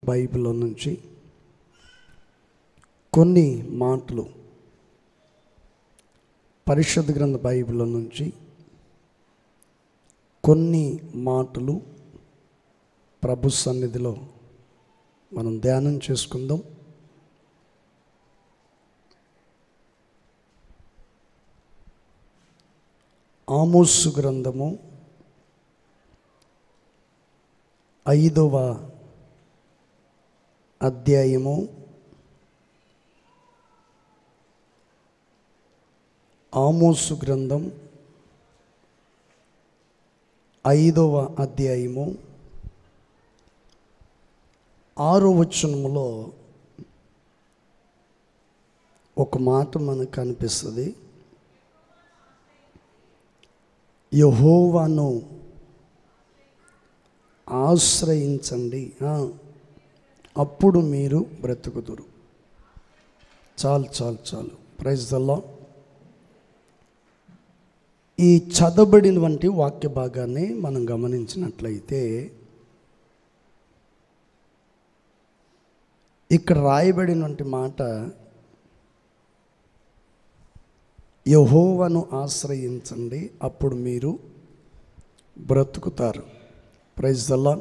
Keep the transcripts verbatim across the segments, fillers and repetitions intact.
బైబిల్లో నుంచి కొన్ని మాటలు, పరిశుద్ధ గ్రంథ బైబిల్లో నుంచి కొన్ని మాటలు ప్రభు సన్నిధిలో మనం ధ్యానం చేసుకుందాం. ఆమోసు గ్రంథము ఐదవ అధ్యాయము ఆమోసు గ్రంథం ఐదవ అధ్యాయము ఆరో వచనములో ఒక మాట మనకు కనిపిస్తుంది. యెహోవాను ఆశ్రయించండి, అప్పుడు మీరు బ్రతుకుదురు. చాలు చాలు చాలు ప్రైజ్ ది లార్డ్. ఈ చదవబడినటువంటి వాక్య భాగాన్ని మనం గమనించినట్లయితే ఇక్కడ రాయబడినటువంటి మాట, యెహోవాను ఆశ్రయించండి అప్పుడు మీరు బ్రతుకుతారు. Praise the Lord.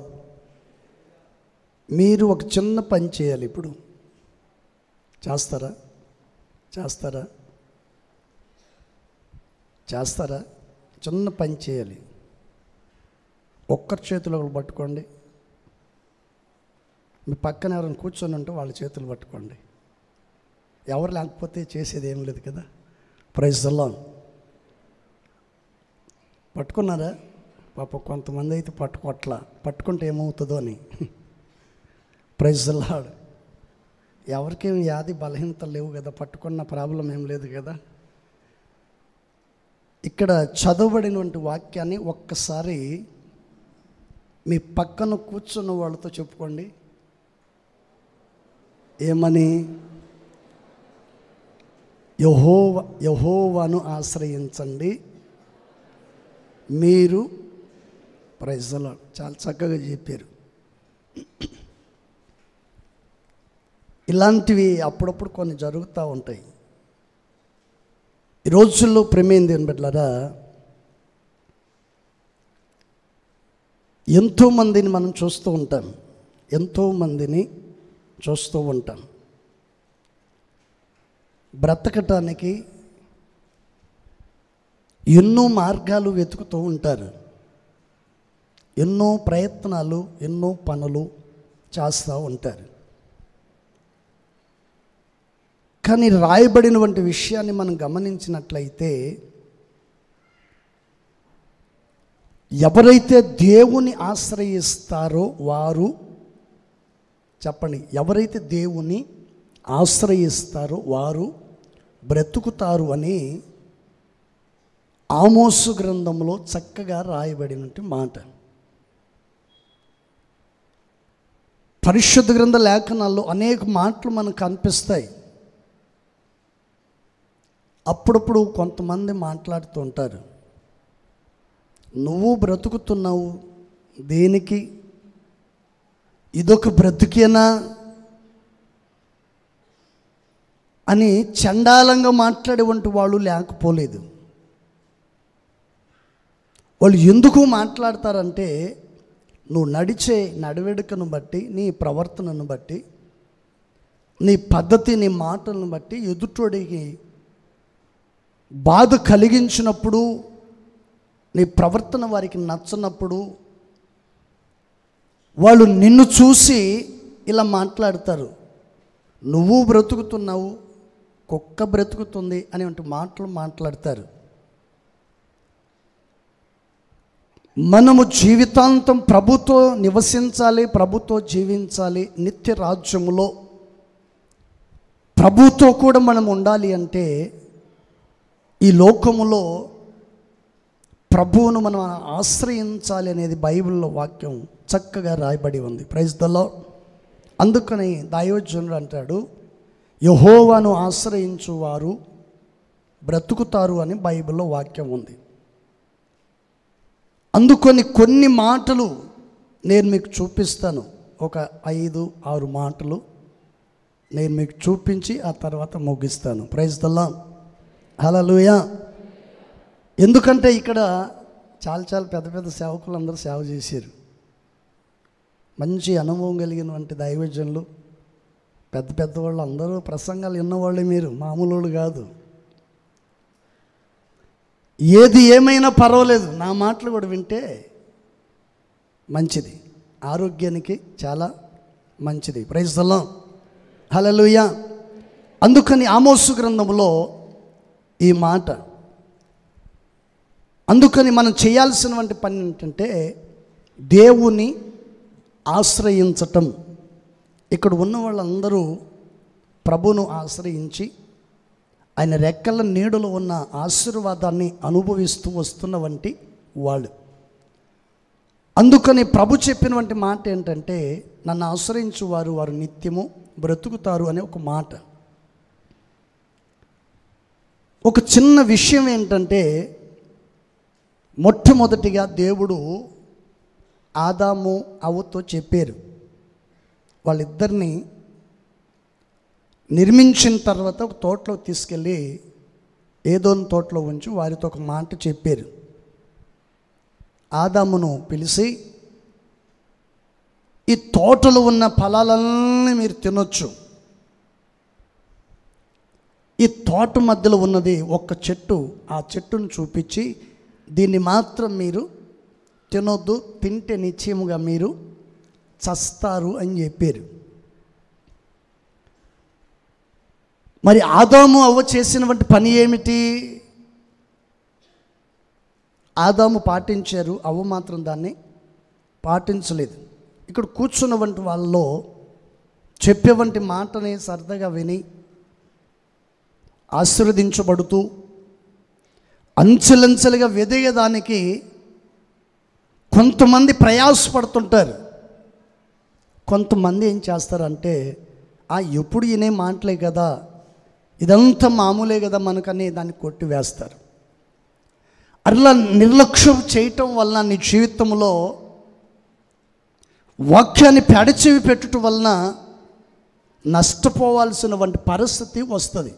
మీరు ఒక చిన్న పని చేయాలి. ఇప్పుడు చేస్తారా చేస్తారా చేస్తారా చిన్న పని చేయాలి. ఒక్కరి చేతులు ఒకరు పట్టుకోండి. మీ పక్కన ఎవరైనా కూర్చొని ఉంటే వాళ్ళ చేతులు పట్టుకోండి. ఎవరు లేకపోతే చేసేది ఏం లేదు కదా. Praise the Lord. పట్టుకున్నారా? పాప కొంతమంది అయితే పట్టుకోట్లా, పట్టుకుంటే ఏమవుతుందో అని. Praise the Lord. ఎవరికేం వ్యాధి బలహీనతలు లేవు కదా, పట్టుకున్న ప్రాబ్లం ఏం లేదు కదా. ఇక్కడ చదవబడినటువంటి వాక్యాన్ని ఒక్కసారి మీ పక్కన కూర్చున్న వాళ్ళతో చెప్పుకోండి. ఏమని? యెహోవా యెహోవాను ఆశ్రయించండి మీరు. Praise the Lord. చాలా చక్కగా చెప్పారు. ఇలాంటివి అప్పుడప్పుడు కొన్ని జరుగుతూ ఉంటాయి. ఈ రోజుల్లో ప్రేమేంది అని బిడ్డలారా, ఎంతోమందిని మనం చూస్తూ ఉంటాం ఎంతోమందిని చూస్తూ ఉంటాం బ్రతకటానికి ఎన్నో మార్గాలు వెతుకుతూ ఉంటారు. ఎన్నో ప్రయత్నాలు, ఎన్నో పనులు చేస్తూ ఉంటారు. కానీ రాయబడినటువంటి విషయాన్ని మనం గమనించినట్లయితే, ఎవరైతే దేవుని ఆశ్రయిస్తారో వారు, చెప్పండి, ఎవరైతే దేవుని ఆశ్రయిస్తారో వారు బ్రతుకుతారు అని ఆమోసు గ్రంథంలో చక్కగా రాయబడినటువంటి మాట. పరిశుద్ధ గ్రంథ లేఖనాల్లో అనేక మాటలు మనకు కనిపిస్తాయి. అప్పుడప్పుడు కొంతమంది మాట్లాడుతూ ఉంటారు, నువ్వు బ్రతుకుతున్నావు దేనికి, ఇదొక బ్రతుకేనా అని చండాలంగా మాట్లాడేవంటి వాళ్ళు లేకపోలేదు. వాళ్ళు ఎందుకు మాట్లాడతారంటే, నువ్వు నడిచే నడవడికను బట్టి, నీ ప్రవర్తనను బట్టి, నీ పద్ధతి, నీ మాటలను బట్టి ఎదుటోడికి బాధ కలిగించినప్పుడు, నీ ప్రవర్తన వారికి నచ్చనప్పుడు వాళ్ళు నిన్ను చూసి ఇలా మాట్లాడతారు, నువ్వు బ్రతుకుతున్నావు కుక్క బ్రతుకుతుంది అనేటువంటి మాటలు మాట్లాడతారు. మనము జీవితాంతం ప్రభుతో నివసించాలి, ప్రభుతో జీవించాలి, నిత్య రాజ్యములో ప్రభుతో కూడా మనం ఉండాలి అంటే ఈ లోకములో ప్రభువును మనం ఆశ్రయించాలి అనేది బైబిల్లో వాక్యం చక్కగా రాయబడి ఉంది. Praise the lord. అందుకని దైవజనుడు అంటాడు, యెహోవాను ఆశ్రయించువారు బ్రతుకుతారు అని బైబిల్లో వాక్యం ఉంది. అందుకని కొన్ని మాటలు నేను మీకు చూపిస్తాను. ఒక ఐదు ఆరు మాటలు నేను మీకు చూపించి ఆ తర్వాత ముగిస్తాను. Praise the lord. హల్లెలూయా. ఎందుకంటే ఇక్కడ చాలా చాలా పెద్ద పెద్ద సేవకులు అందరూ సేవ చేశారు. మంచి అనుభవం కలిగినటువంటి దైవజనులు, పెద్ద పెద్ద వాళ్ళు అందరూ ప్రసంగాలు విన్నవాళ్ళే, మీరు మామూలు వాళ్ళు కాదు. ఏది ఏమైనా పర్వాలేదు, నా మాటలు కూడా వింటే మంచిది, ఆరోగ్యానికి చాలా మంచిది. Praise the lord. హల్లెలూయా. అందుకని ఆమోసు గ్రంథంలో ఈ మాట, అందుకని మనం చేయాల్సినటువంటి పని ఏంటంటే దేవుని ఆశ్రయించటం. ఇక్కడ ఉన్న వాళ్ళందరూ ప్రభువును ఆశ్రయించి ఆయన రెక్కల నీడలో ఉన్న ఆశీర్వాదాన్ని అనుభవిస్తూ వస్తున్న వంటి వాళ్ళు. అందుకని ప్రభు చెప్పినటువంటి మాట ఏంటంటే నన్ను ఆశ్రయించు వారు వారు నిత్యము బ్రతుకుతారు అనే ఒక మాట. ఒక చిన్న విషయం ఏంటంటే మొట్టమొదటిగా దేవుడు ఆదాము అవ్వతో చెప్పారు. వాళ్ళిద్దరిని నిర్మించిన తర్వాత ఒక తోటలో తీసుకెళ్ళి ఏదోని తోటలో ఉంచి వారితో ఒక మాట చెప్పారు. ఆదామును పిలిచి, ఈ తోటలో ఉన్న ఫలాలన్నీ మీరు తినొచ్చు, ఈ తోట మధ్యలో ఉన్నది ఒక్క చెట్టు, ఆ చెట్టును చూపించి దీన్ని మాత్రం మీరు తినొద్దు, తింటే నిశ్చయముగా మీరు చస్తారు అని చెప్పారు. మరి ఆదాము అవ్వ చేసినటువంటి పని ఏమిటి? ఆదాము పాటించారు, అవ్వ మాత్రం దాన్ని పాటించలేదు. ఇక్కడ కూర్చున్నటువంటి వాళ్ళలో చెప్పేవంటి మాటని సరదాగా విని ఆశీర్వదించబడుతూ అంచెలంచెలుగా వెదిగేదానికి కొంతమంది ప్రయాసపడుతుంటారు. కొంతమంది ఏం చేస్తారంటే ఆ ఎప్పుడు వినే మాటలే కదా, ఇదంతా మామూలే కదా మనకని దాన్ని కొట్టివేస్తారు. అట్లా నిర్లక్ష్యం చేయటం వలన నీ జీవితంలో వాక్యాన్ని పెడచెవి పెట్టుట వలన నష్టపోవాల్సినటువంటి పరిస్థితి వస్తుంది.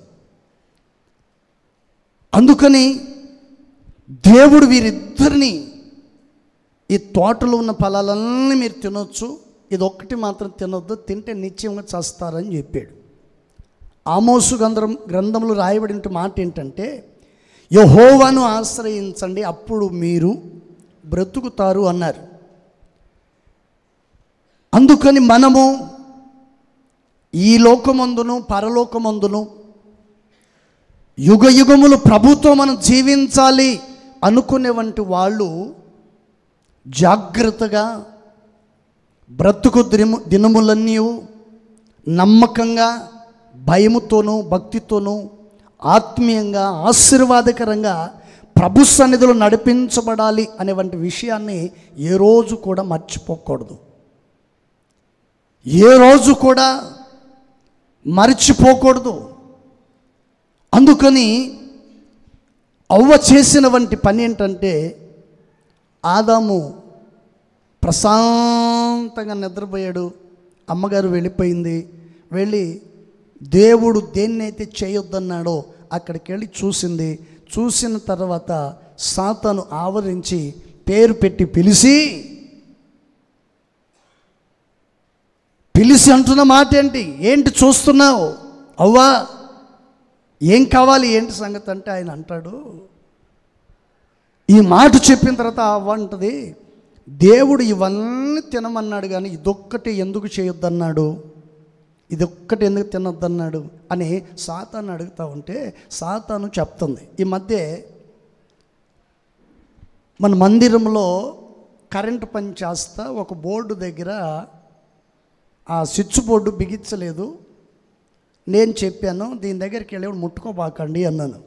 అందుకని దేవుడు వీరిద్దరిని ఈ తోటలో ఉన్న ఫలాలన్నీ మీరు తినొచ్చు, ఇది ఒక్కటి మాత్రం తినొద్దు, తింటే నిశ్చయంగా చస్తారని చెప్పాడు. ఆమోసు గ్రంథం గ్రంథంలో రాయబడిన మాట ఏంటంటే యెహోవాను ఆశ్రయించండి అప్పుడు మీరు బ్రతుకుతారు అన్నారు. అందుకని మనము ఈ లోకమందును పరలోకమందును యుగ యుగములు ప్రభుతో మనం జీవించాలి అనుకునేవంటి వాళ్ళు జాగ్రత్తగా బ్రతుకు దినము దినములన్నీ నమ్మకంగా భయముతోనూ భక్తితోనూ ఆత్మీయంగా ఆశీర్వాదకరంగా ప్రభు సన్నిధిలో నడిపించబడాలి అనేవంటి విషయాన్ని ఏ రోజు కూడా మర్చిపోకూడదు, ఏ రోజు కూడా మర్చిపోకూడదు. అందుకని అవ్వ చేసిన వంటి పని ఏంటంటే ఆదాము ప్రశాంతంగా నిద్రపోయాడు, అమ్మగారు వెళ్ళిపోయింది. వెళ్ళి దేవుడు దేన్నైతే చేయొద్దన్నాడో అక్కడికి వెళ్ళి చూసింది. చూసిన తర్వాత సాతాను ఆవరించి పేరు పెట్టి పిలిచి పిలిచి అంటున్న మాట ఏంటి? ఏంటి చూస్తున్నావు అవ్వా, ఏం కావాలి, ఏంటి సంగతి అంటే ఆయన అంటాడు, ఈ మాట చెప్పిన తర్వాత అవ్వ అంటది, దేవుడు ఇవన్నీ తినమన్నాడు కానీ ఇదొక్కటి ఎందుకు చేయొద్దన్నాడు, ఇదొక్కటి ఎందుకు తినొద్దన్నాడు అని సాతాను అడుగుతూ ఉంటే సాతాను చెప్తుంది. ఈ మధ్య మన మందిరంలో కరెంటు పని చేస్తా ఒక బోర్డు దగ్గర ఆ స్విచ్ బోర్డు బిగించలేదు. నేను చెప్పాను దీని దగ్గరికి వెళ్ళి ముట్టుకోబాకండి అన్నాను.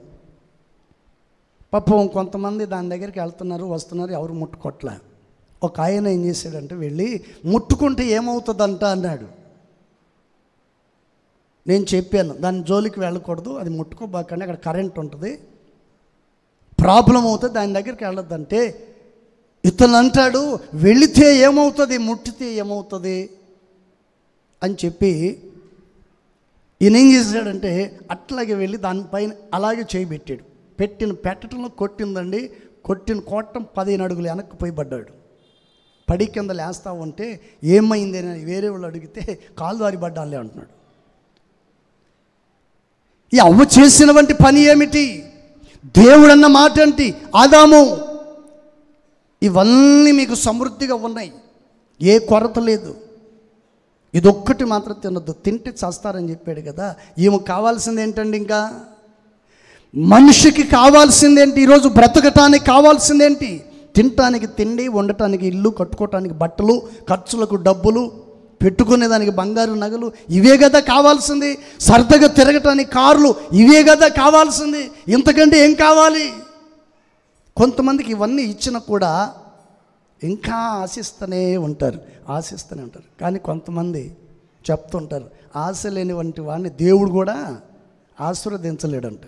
పాపం కొంతమంది దాని దగ్గరికి వెళ్తున్నారు వస్తున్నారు, ఎవరు ముట్టుకోట్లే. ఒక ఆయన ఏం చేశాడంటే వెళ్ళి ముట్టుకుంటే ఏమవుతుందంట అన్నాడు. నేను చెప్పాను దాని జోలికి వెళ్ళకూడదు, అది ముట్టుకోబాకండి, అక్కడ కరెంట్ ఉంటుంది, ప్రాబ్లం అవుతుంది, దాని దగ్గరికి వెళ్ళొద్దంటే ఇతను అంటాడు వెళితే ఏమవుతుంది, ముట్టితే ఏమవుతుంది, అని చెప్పి ఈయన ఏం చేశాడంటే అట్లాగే వెళ్ళి దానిపైన అలాగే చేయి పెట్టాడు. పెట్టిన పెట్టడంలో కొట్టిందండి. కొట్టిన కొట్టం పదిహేను అడుగులు వెనక్కి పోయి పడ్డాడు. పడి కింద లేస్తా ఉంటే ఏమైంది అని వేరే వాళ్ళు అడిగితే కాలు దారి పడ్డాలే అంటున్నాడు. ఈ అవ్వ చేసినటువంటి పని ఏమిటి? దేవుడు అన్న మాట ఏంటి? ఆదాము, ఇవన్నీ మీకు సమృద్ధిగా ఉన్నాయి, ఏ కొరత లేదు, ఇదొక్కటి మాత్రం తినద్దు, తింటే చేస్తారని చెప్పాడు కదా. ఈమెకు కావాల్సింది ఏంటండి? ఇంకా మనిషికి కావాల్సిందేంటి? ఈరోజు బ్రతకటానికి కావాల్సిందేంటి? తినటానికి తిండి, వండటానికి ఇల్లు, కట్టుకోవటానికి బట్టలు, ఖర్చులకు డబ్బులు, పెట్టుకునేదానికి బంగారు నగలు, ఇవే కదా కావాల్సింది. సరదాగా తిరగటానికి కార్లు, ఇవే కదా కావాల్సింది. ఇంతకంటే ఏం కావాలి? కొంతమందికి ఇవన్నీ ఇచ్చినా కూడా ఇంకా ఆశిస్తూనే ఉంటారు, ఆశిస్తూనే ఉంటారు. కానీ కొంతమంది చెప్తుంటారు, ఆశ లేని వంటి వాడిని దేవుడు కూడా ఆశీర్వదించలేడంట.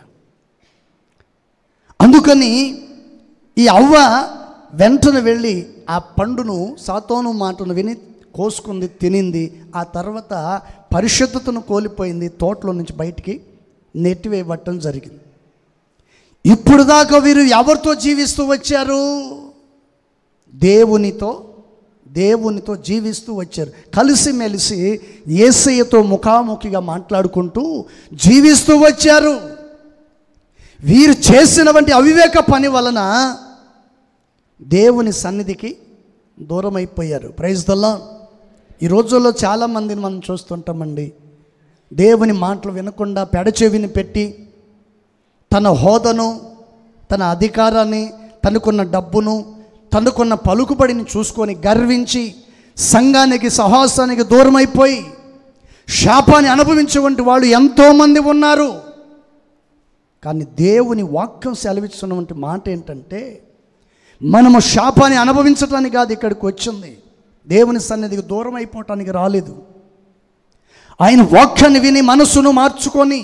అందుకని ఈ అవ్వ వెంటనే వెళ్ళి ఆ పండును, సాతోను మాటను విని కోసుకుంది, తినింది. ఆ తర్వాత పరిశుద్ధతను కోల్పోయింది, తోటలో నుంచి బయటికి నెట్టివేయబట్టడం జరిగింది. ఇప్పుడు దాకా వీరు ఎవరితో జీవిస్తూ వచ్చారు? దేవునితో దేవునితో జీవిస్తూ వచ్చారు. కలిసిమెలిసి యేసయ్యతో ముఖాముఖిగా మాట్లాడుకుంటూ జీవిస్తూ వచ్చారు. వీరు చేసినటువంటి అవివేక పని వలన దేవుని సన్నిధికి దూరం అయిపోయారు. Praise the lord. ఈ రోజుల్లో చాలామందిని మనం చూస్తుంటామండి, దేవుని మాటలు వినకుండా పెడచెవిని పెట్టి తన హోదాను, తన అధికారాన్ని, తనకున్న డబ్బును, తనకున్న పలుకుబడిని చూసుకొని గర్వించి సంఘానికి, సహవాసానికి దూరం అయిపోయి శాపాన్ని అనుభవించేటువంటి వాళ్ళు ఎంతోమంది ఉన్నారు. కానీ దేవుని వాక్యం సెలవిస్తున్నటువంటి మాట ఏంటంటే, మనము శాపాన్ని అనుభవించటానికి కాదు ఇక్కడికి వచ్చింది, దేవుని సన్నిధికి దూరం అయిపోవటానికి రాలేదు. ఆయన వాక్యాన్ని విని మనసును మార్చుకొని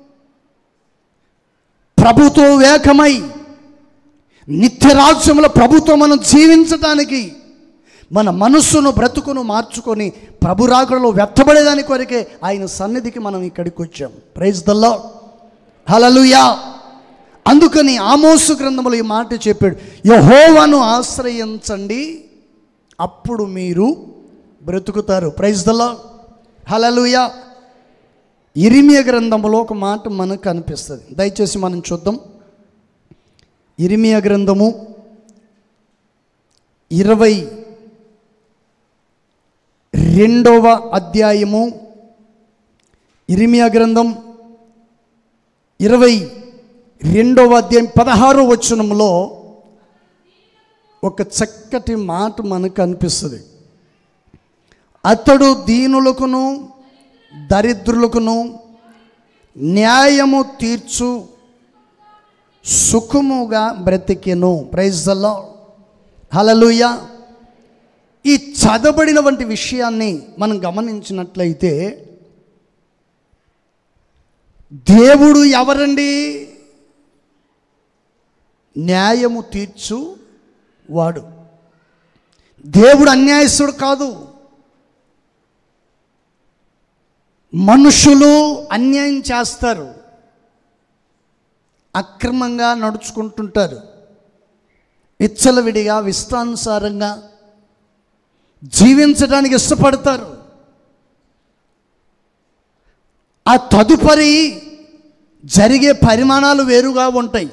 ప్రభుతో ఏకమై నిత్యరాజ్యంలో ప్రభుత్వం మనం జీవించటానికి మన మనస్సును, బ్రతుకును మార్చుకొని ప్రభు రాకడలో వెత్తబడేదాని కొరకే ఆయన సన్నిధికి మనం ఇక్కడికి వచ్చాం. Praise the lord. హల్లెలూయా. అందుకని ఆమోసు గ్రంథంలో ఈ మాట చెప్పాడు, యెహోవాను ఆశ్రయించండి అప్పుడు మీరు బ్రతుకుతారు. Praise the lord. హల్లెలూయా. ఇర్మియా గ్రంథంలో ఒక మాట మనకు కనిపిస్తుంది, దయచేసి మనం చూద్దాం. ఇర్మియా గ్రంథము ఇరవై రెండవ అధ్యాయము, ఇర్మియా గ్రంథం ఇరవై రెండవ అధ్యాయం పదహారో వచనంలో ఒక చక్కటి మాట మనకు అనిపిస్తుంది. అతడు దీనులకును దరిద్రులకును న్యాయము తీర్చు సుఖముగా బ్రతికెను. Praise the lord. హల్లెలూయా. ఈ చదవబడిన వంటి విషయాన్ని మనం గమనించినట్లయితే దేవుడు ఎవరండి? న్యాయము తీర్చు వాడు. దేవుడు అన్యాయస్తుడు కాదు. మనుషులు అన్యాయం చేస్తారు, అక్రమంగా నడుచుకుంటుంటారు, విచ్చలవిడిగా ఇష్టానుసారంగా జీవించడానికి ఇష్టపడతారు. ఆ తదుపరి జరిగే పరిమాణాలు వేరుగా ఉంటాయి.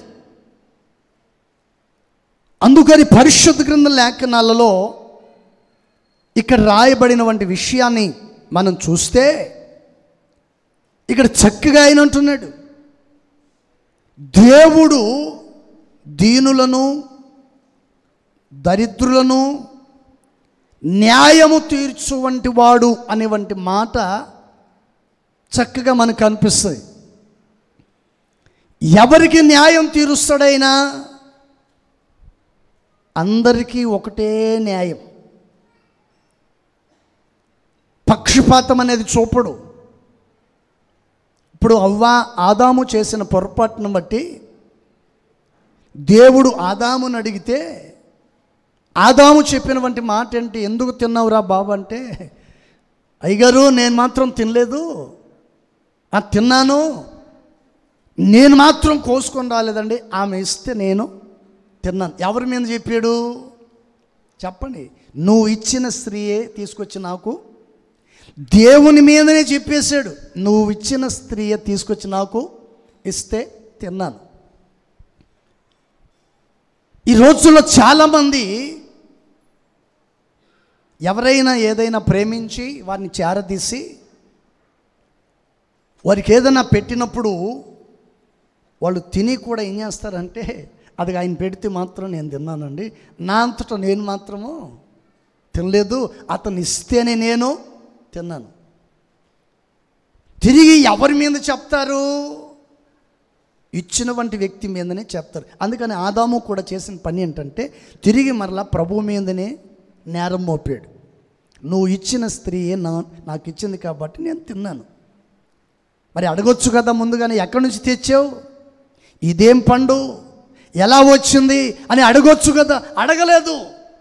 అందుకని పరిశుద్ధ గ్రంథ లేఖనాలలో ఇక్కడ రాయబడిన వంటి విషయాన్ని మనం చూస్తే ఇక్కడ చక్కగా ఆయన అంటున్నాడు, దేవుడు దీనులను దరిద్రులను న్యాయము తీర్చు వంటి వాడు అనే వంటి మాట చక్కగా మనకు అనిపిస్తుంది. ఎవరికి న్యాయం తీరుస్తాడైనా? అందరికీ ఒకటే న్యాయం. పక్షపాతం అనేది చూపడు. ఇప్పుడు అవ్వ ఆదాము చేసిన పొరపాటును బట్టి దేవుడు ఆదాముని అడిగితే ఆదాము చెప్పిన వంటి మాట ఏంటి? ఎందుకు తిన్నావురా బాబు అంటే, అయ్యగారు నేను మాత్రం తినలేదు, ఆ తిన్నాను, నేను మాత్రం కోసుకొని రాలేదండి, ఆమె ఇస్తే నేను తిన్నాను. ఎవరి మీద చెప్పాడు చెప్పండి? నువ్వు ఇచ్చిన స్త్రీయే తీసుకొచ్చి నాకు, దేవుని మీదనే చెప్పేశాడు, నువ్వు ఇచ్చిన స్త్రీయే తీసుకొచ్చి నాకు ఇస్తే తిన్నాను. ఈ రోజుల్లో చాలామంది ఎవరైనా ఏదైనా ప్రేమించి వారిని చేరదీసి వారికి ఏదైనా పెట్టినప్పుడు వాళ్ళు తిని కూడా ఏం చేస్తారంటే, అది ఆయన పెడితే మాత్రం నేను తిన్నానండి, నా అంతటా నేను మాత్రము తినలేదు, అతను ఇస్తేనే నేను తిన్నాను. తిరిగి ఎవరి మీద చెప్తారు? ఇచ్చిన వంటి వ్యక్తి మీదనే చెప్తారు. అందుకని ఆదాము కూడా చేసిన పని ఏంటంటే తిరిగి మరలా ప్రభువు మీదనే నేరం మోపాడు. నువ్వు ఇచ్చిన స్త్రీయే నా నాకు ఇచ్చింది కాబట్టి నేను తిన్నాను. మరి అడగొచ్చు కదా ముందుగానే, ఎక్కడి నుంచి తెచ్చావు, ఇదేం పండు, ఎలా వచ్చింది అని అడగొచ్చు కదా, అడగలేదు.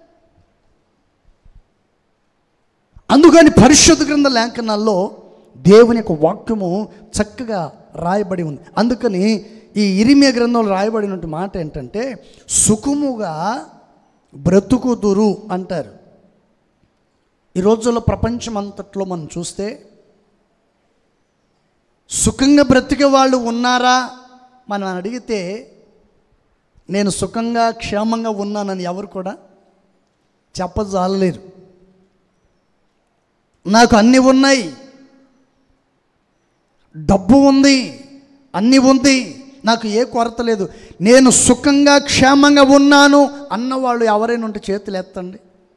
అందుకని పరిశుద్ధ గ్రంథ లేఖనాల్లో దేవుని యొక్క వాక్యము చక్కగా రాయబడి ఉంది. అందుకని ఈ ఇరిమియా గ్రంథంలో రాయబడినటువంటి మాట ఏంటంటే సుఖముగా బ్రతుకుదురు అంటారు. ఈ రోజుల్లో ప్రపంచం అంతట్లో మనం చూస్తే సుఖంగా బ్రతికే వాళ్ళు ఉన్నారా మనం అడిగితే, నేను సుఖంగా క్షేమంగా ఉన్నానని ఎవరు కూడా చెప్పజాలలేరు. నాకు అన్నీ ఉన్నాయి, డబ్బు ఉంది, అన్నీ ఉంది, నాకు ఏ కొరత లేదు, నేను సుఖంగా క్షేమంగా ఉన్నాను అన్నవాళ్ళు ఎవరైనా ఉంటే చేతులు ఎత్తండి.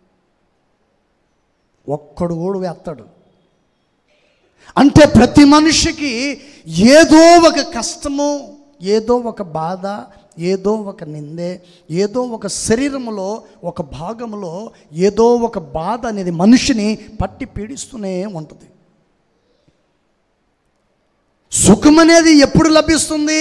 ఒక్కడు కూడా వేస్తాడు. అంటే ప్రతి మనిషికి ఏదో ఒక కష్టము, ఏదో ఒక బాధ, ఏదో ఒక నిందే, ఏదో ఒక శరీరంలో ఒక భాగంలో ఏదో ఒక బాధ అనేది మనిషిని పట్టి పీడిస్తూనే ఉంటుంది. సుఖం అనేది ఎప్పుడు లభిస్తుంది?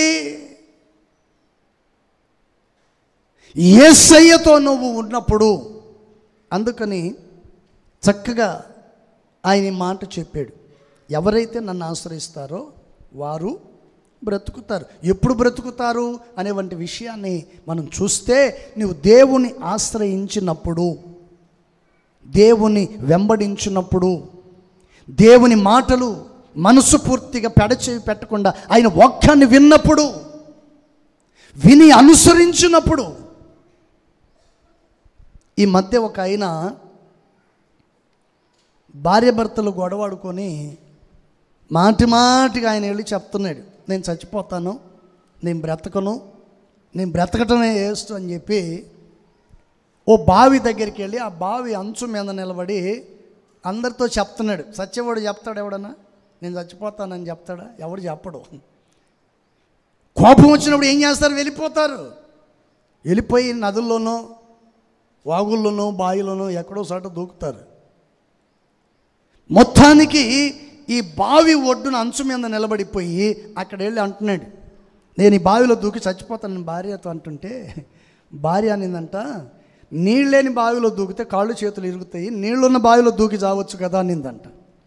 యేసయ్యతో నువ్వు ఉన్నప్పుడు. అందుకని చక్కగా ఆయన మాట చెప్పాడు, ఎవరైతే నన్ను ఆశ్రయిస్తారో వారు బ్రతుకుతారు. ఎప్పుడు బ్రతుకుతారు అనేవంటి విషయాన్ని మనం చూస్తే, నువ్వు దేవుని ఆశ్రయించినప్పుడు, దేవుని వెంబడించినప్పుడు, దేవుని మాటలు మనసు పూర్తిగా పెడచేవి పెట్టకుండా ఆయన వాక్యాన్ని విన్నప్పుడు, విని అనుసరించినప్పుడు. ఈ మధ్య ఒక ఆయన భార్య భర్తలు గొడవాడుకొని మాటి మాటిగా ఆయన వెళ్ళి చెప్తున్నాడు, నేను చచ్చిపోతాను, నేను బ్రతకను, నేను బ్రతకటమే వేస్ట్ అని చెప్పి ఓ బావి దగ్గరికి వెళ్ళి ఆ బావి అంచు మీద నిలబడి అందరితో చెప్తున్నాడు. సత్యవాడు చెప్తాడు ఎవడన్నా? నేను చచ్చిపోతానని చెప్తాడా? ఎవడు చెప్పడు. కోపం వచ్చినప్పుడు ఏం చేస్తారు? వెళ్ళిపోతారు. వెళ్ళిపోయి నదుల్లోనో వాగుల్లోనో బావిలోనో ఎక్కడో చోట దూకుతారు. మొత్తానికి ఈ బావి ఒడ్డున అంచు మీద నిలబడిపోయి అక్కడ వెళ్ళి అంటున్నాడు, నేను ఈ బావిలో దూకి చచ్చిపోతానని భార్యతో అంటుంటే, భార్య అనిందంట, నీళ్ళేని బావిలో దూకితే కాళ్ళు చేతులు ఇరుగుతాయి, నీళ్ళున్న బావిలో దూకి చావచ్చు కదా అనిందంట.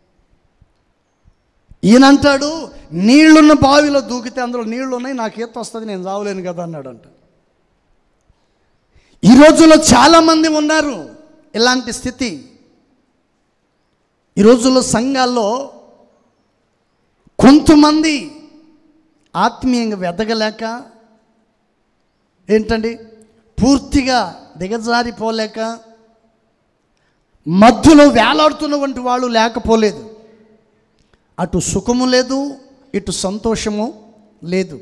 ఈయనంటాడు, నీళ్లున్న బావిలో దూకితే అందులో నీళ్లు ఉన్నాయి, నాకు ఈత వస్తుంది, నేను చావలేను కదా అన్నాడంట. ఈ రోజుల్లో చాలామంది ఉన్నారు ఇలాంటి స్థితి. ఈ రోజుల్లో సంఘాల్లో కొంతమంది ఆత్మీయంగా వెదగలేక, ఏంటండి పూర్తిగా దిగజారిపోలేక, మధ్యలో వేలాడుతున్నటువంటి వాళ్ళు లేకపోలేదు. అటు సుఖము లేదు, ఇటు సంతోషము లేదు.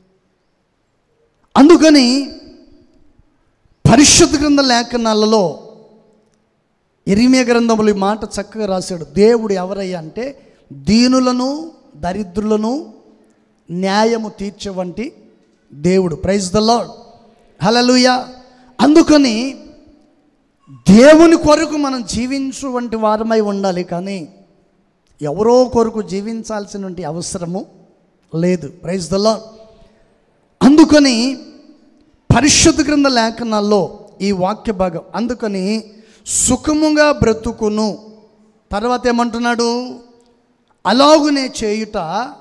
అందుకని పరిశుద్ధ గ్రంథ లేఖనాలలో ఇరిమియా గ్రంథములు ఈ మాట చక్కగా రాశాడు. దేవుడు ఎవరయ్యా అంటే దీనులను దరిద్రులను న్యాయము తీర్చే వంటి దేవుడు. ప్రైజ్ ద లార్డ్, హల్లెలూయా. అందుకని దేవుని కొరకు మనం జీవించువంటి వారమై ఉండాలి, కానీ ఎవరో కొరకు జీవించాల్సినటువంటి అవసరము లేదు. Praise the Lord. అందుకని పరిశుద్ధ గ్రంథ లేఖనాల్లో ఈ వాక్య భాగం, అందుకని సుఖముగా బ్రతుకును తర్వాత ఏమంటున్నాడు? అలాగునే చేయుట.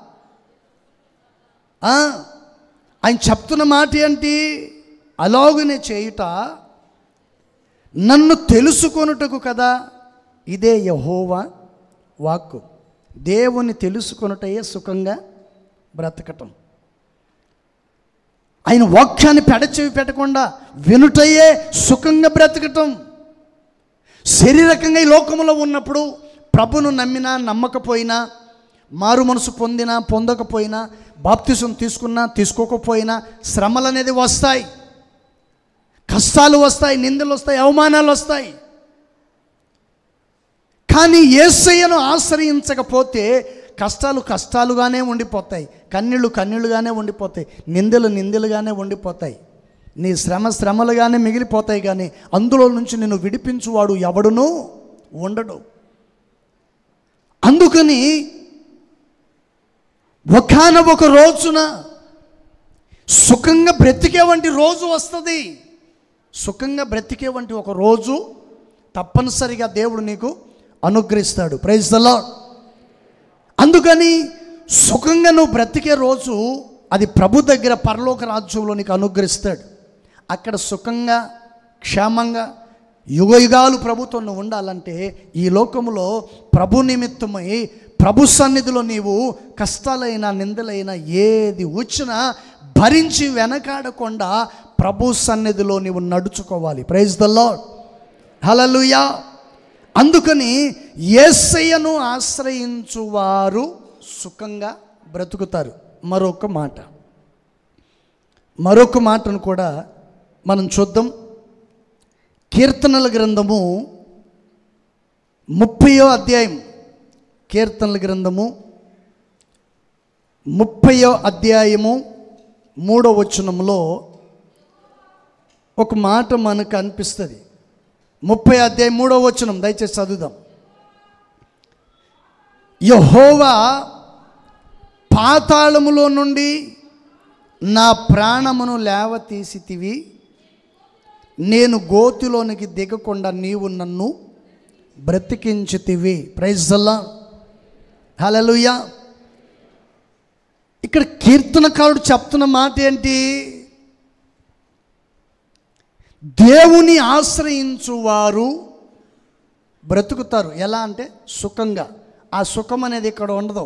ఆయన చెప్తున్న మాట ఏంటి? అలాగునే చేయుట నన్ను తెలుసుకొనుటకు కదా. ఇదే యెహోవా వాక్కు. దేవుని తెలుసుకొనుటయే సుఖంగా బ్రతకటం. ఆయన వాక్యాన్ని పెడచెవి పెట్టకుండా వినుటయే సుఖంగా బ్రతకటం. శారీరకంగా ఈ లోకంలో ఉన్నప్పుడు ప్రభును నమ్మినా నమ్మకపోయినా, మారు మనసు పొందినా పొందకపోయినా, బాప్తిసం తీసుకున్నా తీసుకోకపోయినా శ్రమలు అనేది వస్తాయి, కష్టాలు వస్తాయి, నిందలు వస్తాయి, అవమానాలు వస్తాయి. కానీ యేసయ్యను ఆశ్రయించకపోతే కష్టాలు కష్టాలుగానే ఉండిపోతాయి, కన్నీళ్ళు కన్నీళ్ళుగానే ఉండిపోతాయి, నిందలు నిందలుగానే ఉండిపోతాయి, నీ శ్రమ శ్రమలుగానే మిగిలిపోతాయి. కానీ అందులో నుంచి నిన్ను విడిపించువాడు ఎవడునూ ఉండడు. అందుకని ఒకానొక రోజున సుఖంగా బ్రతికే వంటి రోజు వస్తుంది. సుఖంగా బ్రతికే వంటి ఒక రోజు తప్పనిసరిగా దేవుడు నీకు అనుగ్రహిస్తాడు. Praise the lord. అందుకని సుఖంగా నువ్వు బ్రతికే రోజు అది ప్రభు దగ్గర పరలోక రాజ్యంలో నీకు అనుగ్రహిస్తాడు. అక్కడ సుఖంగా క్షేమంగా యుగయుగాలు ప్రభుతో నువ్వు ఉండాలంటే ఈ లోకంలో ప్రభు నిమిత్తమై ప్రభు సన్నిధిలో నీవు కష్టాలైనా నిందలైనా ఏది వచ్చినా భరించి వెనకాడకుండా ప్రభు సన్నిధిలో నీవు నడుచుకోవాలి. Praise the lord. హల్లెలూయా. అందుకని యేసయ్యను ఆశ్రయించువారు సుఖంగా బ్రతుకుతారు. మరొక మాట మరొక మాటను కూడా మనం చూద్దాం. కీర్తనల గ్రంథము ముప్పయో అధ్యాయం కీర్తనల గ్రంథము ముప్పయో అధ్యాయము మూడో వచనంలో ఒక మాట మనకు అనిపిస్తుంది. ముప్పై అధ్యాయం మూడో వచనం దయచేసి చదువుదాం. యెహోవా పాతాళములో నుండి నా ప్రాణమును లేవతీసితివి, నేను గోతిలోనికి దిగకుండా నీవు నన్ను బ్రతికించితివి. Praise the lord. హల్లెలూయా. ఇక్కడ కీర్తనకారుడు చెప్తున్న మాట ఏంటి? దేవుని ఆశ్రయించువారు బ్రతుకుతారు. ఎలా అంటే సుఖంగా. ఆ సుఖం అనేది ఇక్కడ ఉండదు.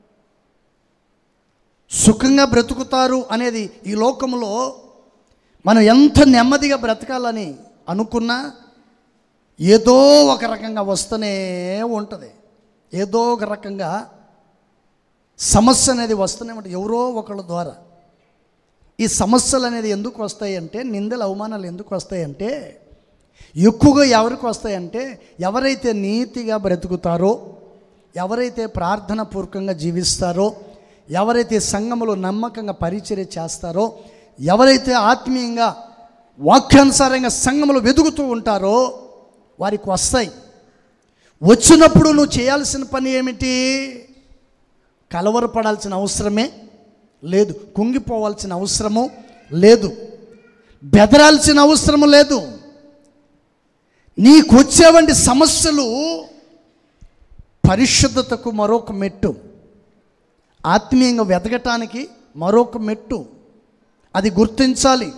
సుఖంగా బ్రతుకుతారు అనేది ఈ లోకంలో మనం ఎంత నెమ్మదిగా బ్రతకాలని అనుకున్నా ఏదో ఒక రకంగా వస్తూనే ఉంటుంది. ఏదో ఒక రకంగా సమస్య అనేది వస్తూనే ఉంటుంది ఎవరో ఒకళ్ళ ద్వారా. ఈ సమస్యలు అనేది ఎందుకు వస్తాయంటే, నిందలు అవమానాలు ఎందుకు వస్తాయంటే ఎక్కువగా ఎవరికి వస్తాయంటే ఎవరైతే నీతిగా బ్రతుకుతారో, ఎవరైతే ప్రార్థన పూర్వకంగా జీవిస్తారో, ఎవరైతే సంఘములో నమ్మకంగా పరిచర్య చేస్తారో, ఎవరైతే ఆత్మీయంగా వాక్యానుసారంగా సంఘములో వెతుకుతూ ఉంటారో వారికి వస్తాయి. వచ్చినప్పుడు నువ్వు చేయాల్సిన పని ఏమిటి? కలవరపడాల్సిన అవసరమే లేదు, కుంగిపోవాల్సిన అవసరము లేదు, బెదరాల్సిన అవసరము లేదు. నీకు వచ్చేవంటి సమస్యలు పరిశుద్ధతకు మరొక మెట్టు, ఆత్మీయంగా వెతకటానికి మరొక మెట్టు. అది గుర్తించాలి.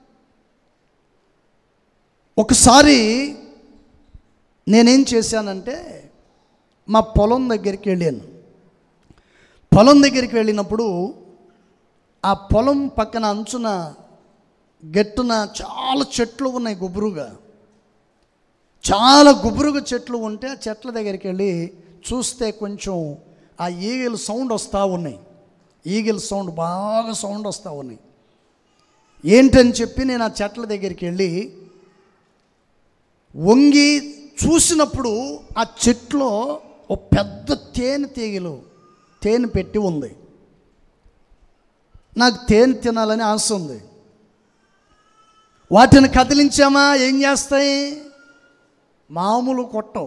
ఒకసారి నేనేం చేశానంటే మా పొలం దగ్గరికి వెళ్ళాను. పొలం దగ్గరికి వెళ్ళినప్పుడు ఆ పొలం పక్కన అంచున గట్టున చాలా చెట్లు ఉన్నాయి, గుబురుగా చాలా గుబురుగా చెట్లు ఉంటే ఆ చెట్ల దగ్గరికి వెళ్ళి చూస్తే కొంచెం ఆ ఈగల సౌండ్ వస్తూ ఉన్నాయి. ఈగల సౌండ్ బాగా సౌండ్ వస్తూ ఉన్నాయి. ఏంటని చెప్పి నేను ఆ చెట్ల దగ్గరికి వెళ్ళి వంగి చూసినప్పుడు ఆ చెట్లో ఒక పెద్ద తేనె తీగలు తేనె పెట్టి ఉంది. నాకు తేనె తినాలని ఆశ ఉంది. వాటిని కదిలించామా ఏం చేస్తాయి? మామూలు కొట్టవు,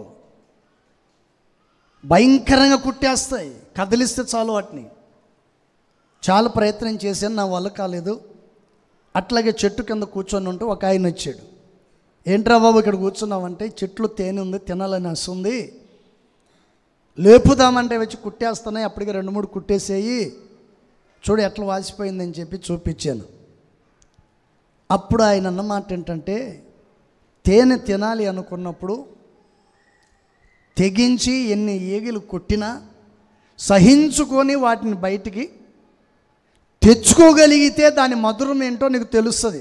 భయంకరంగా కుట్టేస్తాయి. కదిలిస్తే చాలు వాటిని. చాలా ప్రయత్నం చేశాను, నా వల్ల కాలేదు. అట్లాగే చెట్టు కింద కూర్చొని ఉంటే ఒక ఆయన వచ్చాడు. ఏంట్రా బాబు ఇక్కడ కూర్చున్నావంటే, చెట్లు తేనె ఉంది తినాలని ఆశ ఉంది, లేపుదామంటే వచ్చి కుట్టేస్తున్నాయి. అప్పటికి రెండు మూడు కుట్టేసేయి, చూడు ఎట్లా వాసిపోయిందని చెప్పి చూపించాను. అప్పుడు ఆయన అన్నమాట ఏంటంటే, తేనె తినాలి అనుకున్నప్పుడు తెగించి ఎన్ని ఈగలు కొట్టినా సహించుకొని వాటిని బయటికి తెచ్చుకోగలిగితే దాని మధురం ఏంటో నీకు తెలుస్తుంది.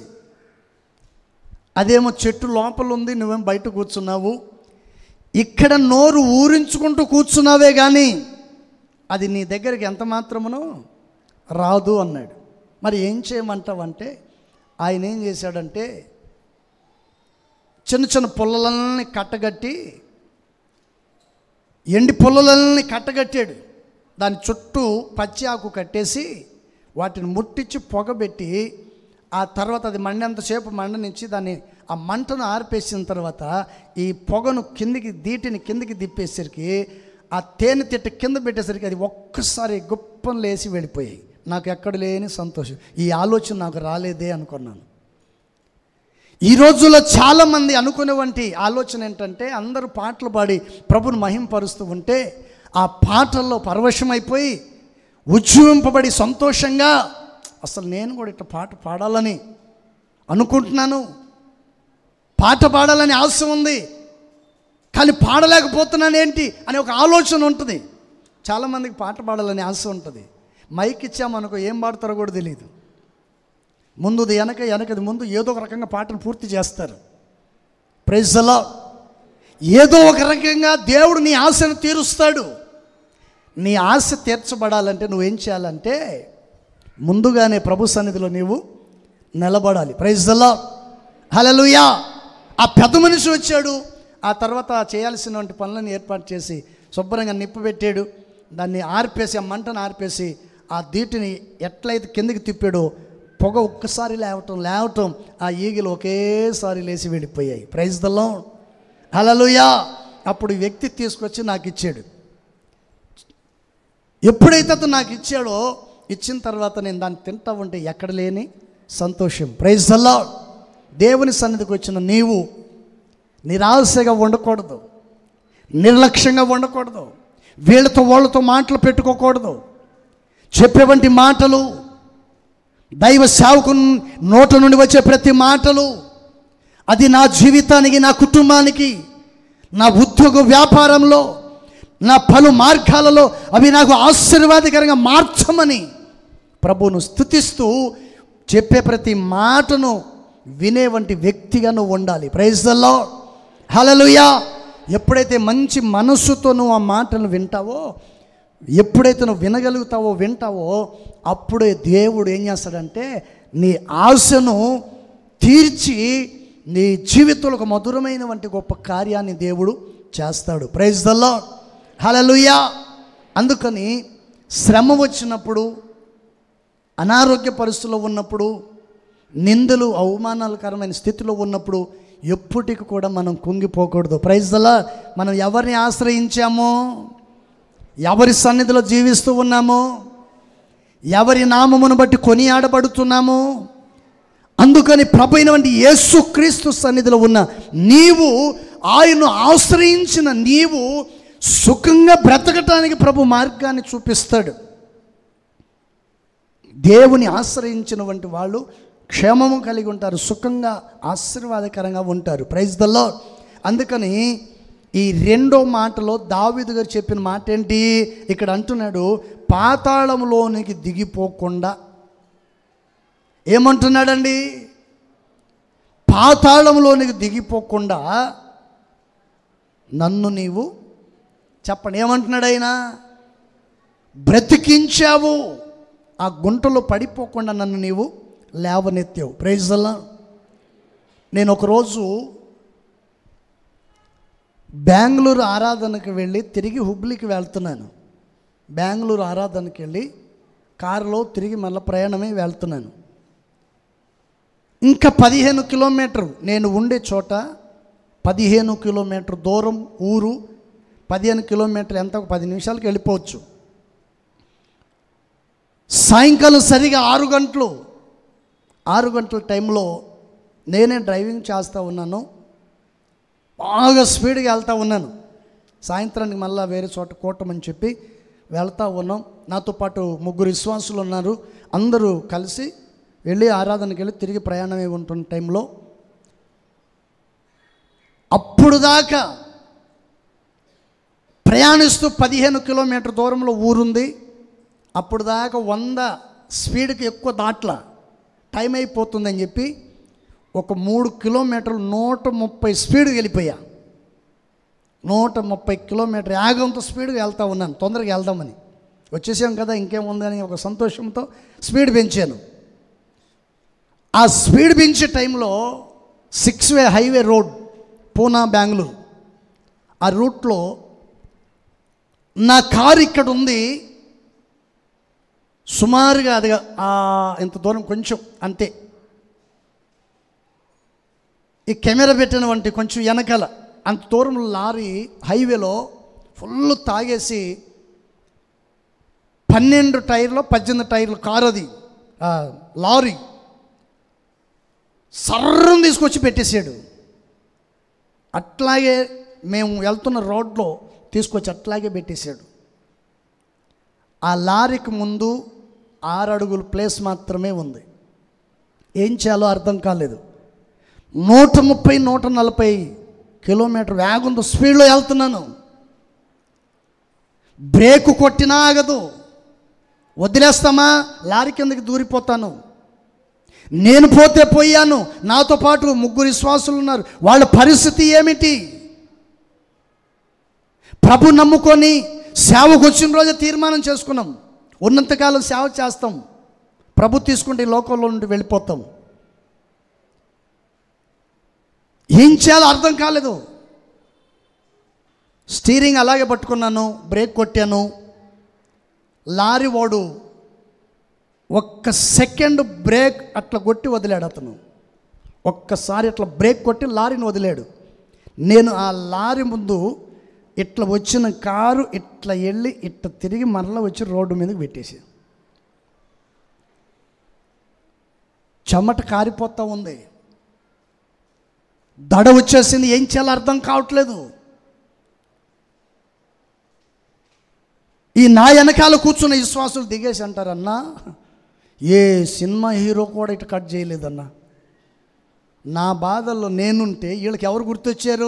అదేమో చెట్టు లోపల ఉంది, నువ్వేం బయట కూర్చున్నావు, ఇక్కడ నోరు ఊరించుకుంటూ కూర్చున్నావే కానీ అది నీ దగ్గరికి ఎంత మాత్రమునో రాదు అన్నాడు. మరి ఏం చేయమంటావంటే, ఆయన ఏం చేశాడంటే చిన్న చిన్న పుల్లలన్నీ కట్టగట్టి, ఎండి పుల్లలన్నీ కట్టగట్టాడు. దాని చుట్టూ పచ్చి ఆకు కట్టేసి వాటిని ముట్టించి పొగబెట్టి, ఆ తర్వాత అది మండేంతసేపు మండనిచ్చి దాన్ని ఆ మంటను ఆర్పేసిన తర్వాత ఈ పొగను కిందికి దీటిని కిందికి దిప్పేసరికి ఆ తేనె తిట్ట కింద పెట్టేసరికి అది ఒక్కసారి గుప్పం లేసి వెళ్ళిపోయాయి. నాకు ఎక్కడ లేని సంతోషం, ఈ ఆలోచన నాకు రాలేదే అనుకున్నాను. ఈ రోజుల్లో చాలామంది అనుకునేవంటి ఆలోచన ఏంటంటే, అందరూ పాటలు పాడి ప్రభుని మహింపరుస్తూ ఉంటే ఆ పాటల్లో పరవశమైపోయి ఉజ్జీవింపబడి సంతోషంగా, అసలు నేను కూడా ఇట్లా పాట పాడాలని అనుకుంటున్నాను, పాట పాడాలని ఆశ ఉంది, కానీ పాడలేకపోతున్నాను ఏంటి అనే ఒక ఆలోచన ఉంటుంది. చాలామందికి పాట పాడాలని ఆశ ఉంటుంది. మైక్ ఇచ్చామనుకో ఏం పాడతారో కూడా తెలియదు. ముందుది వెనక, వెనకది ముందు, ఏదో ఒక రకంగా పాటను పూర్తి చేస్తారు. Praise the Lord. ఏదో ఒక రకంగా దేవుడు నీ ఆశను తీరుస్తాడు. నీ ఆశ తీర్చబడాలంటే నువ్వేం చేయాలంటే, ముందుగానే ప్రభు సన్నిధిలో నీవు నిలబడాలి. Praise the lord. హల్లెలూయా. ఆ పెద్ద మనిషి వచ్చాడు, ఆ తర్వాత చేయాల్సినటువంటి పనులను ఏర్పాటు చేసి శుభ్రంగా నిప్పు పెట్టాడు. దాన్ని ఆర్పేసి, ఆ మంటను ఆర్పేసి ఆ దీటిని ఎట్లయితే కిందకి తిప్పాడో పొగ ఒక్కసారి లేవటం లేవటం ఆ ఈగలు ఒకేసారి లేచి వెళ్ళిపోయాయి. Praise the lord. హల్లెలూయా. అప్పుడు ఈ వ్యక్తి తీసుకొచ్చి నాకు ఇచ్చాడు. ఎప్పుడైతే అతను నాకు ఇచ్చాడో, ఇచ్చిన తర్వాత నేను దాన్ని తింటా ఉంటే ఎక్కడ లేని సంతోషం. Praise the Lord. దేవుని సన్నిధికి వచ్చిన నీవు నిరాశగా ఉండకూడదు, నిర్లక్ష్యంగా ఉండకూడదు, వీళ్ళతో వాళ్ళతో మాటలు పెట్టుకోకూడదు. చెప్పేవంటి మాటలు, దైవ సేవకు నోట నుండి వచ్చే ప్రతి మాటలు, అది నా జీవితానికి, నా కుటుంబానికి, నా ఉద్యోగ వ్యాపారంలో, నా పలు మార్గాలలో అవి నాకు ఆశీర్వాదకరంగా మార్చమని ప్రభువును స్తుతిస్తూ చెప్పే ప్రతి మాటను వినే వంటి వ్యక్తిగా నువ్వు ఉండాలి. Praise the lord. హల్లెలూయా. ఎప్పుడైతే మంచి మనస్సుతో నువ్వు ఆ మాటలు వింటావో, ఎప్పుడైతే నువ్వు వినగలుగుతావో వింటావో, అప్పుడే దేవుడు ఏం చేస్తాడంటే నీ ఆశను తీర్చి నీ జీవితంలో ఒక మధురమైన వంటి గొప్ప కార్యాన్ని దేవుడు చేస్తాడు. Praise the lord. హల్లెలూయా. అందుకని శ్రమ వచ్చినప్పుడు, అనారోగ్య పరిస్థితుల్లో ఉన్నప్పుడు, నిందలు అవమానాలకరమైన స్థితిలో ఉన్నప్పుడు ఎప్పటికి కూడా మనం కుంగిపోకూడదు. Praise the lord. మనం ఎవరిని ఆశ్రయించామో, ఎవరి సన్నిధిలో జీవిస్తూ ఉన్నామో, ఎవరి నామమును బట్టి కొనియాడబడుతున్నామో, అందుకని ప్రభు అయినటువంటి యేసుక్రీస్తు సన్నిధిలో ఉన్న నీవు, ఆయన్ను ఆశ్రయించిన నీవు సుఖంగా బ్రతకటానికి ప్రభు మార్గాన్ని చూపిస్తాడు. దేవుని ఆశ్రయించిన వంటి వాళ్ళు క్షేమము కలిగి ఉంటారు, సుఖంగా ఆశీర్వాదకరంగా ఉంటారు. Praise the lord. అందుకని ఈ రెండో మాటలో దావీదు గారు చెప్పిన మాట ఏంటి? ఇక్కడ అంటున్నాడు, పాతాళంలోనికి దిగిపోకుండా. ఏమంటున్నాడండి? పాతాళంలోనికి దిగిపోకుండా నన్ను నీవు, చెప్పండి ఏమంటున్నాడు ఆయన? బ్రతికించావు. ఆ గుంటలో పడిపోకుండా నన్ను నీవు లేవనెత్తావు. Praise the lord. నేను ఒకరోజు బెంగళూరు ఆరాధనకు వెళ్ళి తిరిగి హుబ్లీకి వెళ్తున్నాను. బెంగళూరు ఆరాధనకి వెళ్ళి కారులో తిరిగి మళ్ళీ ప్రయాణమే వెళ్తున్నాను. ఇంకా పదిహేను కిలోమీటర్ నేను ఉండే చోట, పదిహేను కిలోమీటర్ దూరం ఊరు, పదిహేను కిలోమీటర్ ఎంత, ఒక పది నిమిషాలకు వెళ్ళిపోవచ్చు. సాయంకాలం సరిగా ఆరు గంటలు ఆరు గంటల టైంలో నేనే డ్రైవింగ్ చేస్తూ ఉన్నాను. బాగా స్పీడ్గా వెళ్తూ ఉన్నాను. సాయంత్రానికి మళ్ళీ వేరే చోట కూటమని చెప్పి వెళ్తా ఉన్నాం. నాతో పాటు ముగ్గురు విశ్వాసులు ఉన్నారు. అందరూ కలిసి వెళ్ళి ఆరాధనకి వెళ్ళి తిరిగి ప్రయాణమే ఉంటున్న టైంలో అప్పుడు దాకా ప్రయాణిస్తూ పదిహేను కిలోమీటర్ దూరంలో ఊరుంది. అప్పుడు దాకా వంద స్పీడ్కి ఎక్కువ దాట్ల టైం అయిపోతుందని చెప్పి ఒక మూడు కిలోమీటర్లు నూట ముప్పై స్పీడ్కి వెళ్ళిపోయా. నూట ముప్పై కిలోమీటర్ యాగంతో స్పీడ్గా వెళ్తూ ఉన్నాను, తొందరగా వెళ్దామని. వచ్చేసాం కదా ఇంకేముందని ఒక సంతోషంతో స్పీడ్ పెంచాను. ఆ స్పీడ్ పెంచే టైంలో six way highway road Poona Bengaluru ఆ రూట్లో నా కారు ఇక్కడ ఉంది. సుమారుగా అది ఇంత దూరం కొంచెం అంతే. ఈ కెమెరా పెట్టిన వంటి కొంచెం వెనకాల అంత దూరం లారీ హైవేలో ఫుల్ తాగేసి పన్నెండు టైర్లు పద్దెనిమిది టైర్లు కారు అది లారీ సర్రం తీసుకొచ్చి పెట్టేసాడు. అట్లాగే మేము వెళ్తున్న రోడ్లో తీసుకొచ్చి అట్లాగే పెట్టేశాడు. ఆ లారీకి ముందు ఆరు అడుగుల ప్లేస్ మాత్రమే ఉంది. ఏం చేయాలో అర్థం కాలేదు. నూట ముప్పై నూట నలభై కిలోమీటర్ వేగంతో స్పీడ్లో వెళ్తున్నాను. బ్రేకు కొట్టినా ఆగదు. వదిలేస్తామా లారీ కిందకి దూరిపోతాను. నేను పోతే పోయాను, నాతో పాటు ముగ్గురు విశ్వాసులు ఉన్నారు. వాళ్ళ పరిస్థితి ఏమిటి? ప్రభు నమ్ముకొని సేవకు వచ్చిన రోజే తీర్మానం చేసుకున్నాం, ఉన్నంతకాలం సేవ చేస్తాం, ప్రభు తీసుకుంటే ఈ లోకంలో నుండి వెళ్ళిపోతాం. ఏం చేయాలో అర్థం కాలేదు. స్టీరింగ్ అలాగే పట్టుకున్నాను, బ్రేక్ కొట్టాను. లారీ వాడు ఒక్క సెకండ్ బ్రేక్ అట్లా కొట్టి వదిలాడు. అతను ఒక్కసారి అట్లా బ్రేక్ కొట్టి లారీని వదిలాడు. నేను ఆ లారీ ముందు ఇట్లా వచ్చిన కారు ఇట్లా వెళ్ళి ఇట్లా తిరిగి మరలా వచ్చి రోడ్డు మీదకి పెట్టేసి చెమట కారిపోతూ ఉంది. దడ వచ్చేసింది. ఏం చేయాలో అర్థం కావట్లేదు. ఈ నా వెనకాల కూర్చున్న విశ్వాసులు దిగేసి అంటారన్నా, ఏ సినిమా హీరో కూడా ఇటు కట్ చేయలేదన్నా. నా బాధల్లో నేనుంటే వీళ్ళకి ఎవరు గుర్తొచ్చారు?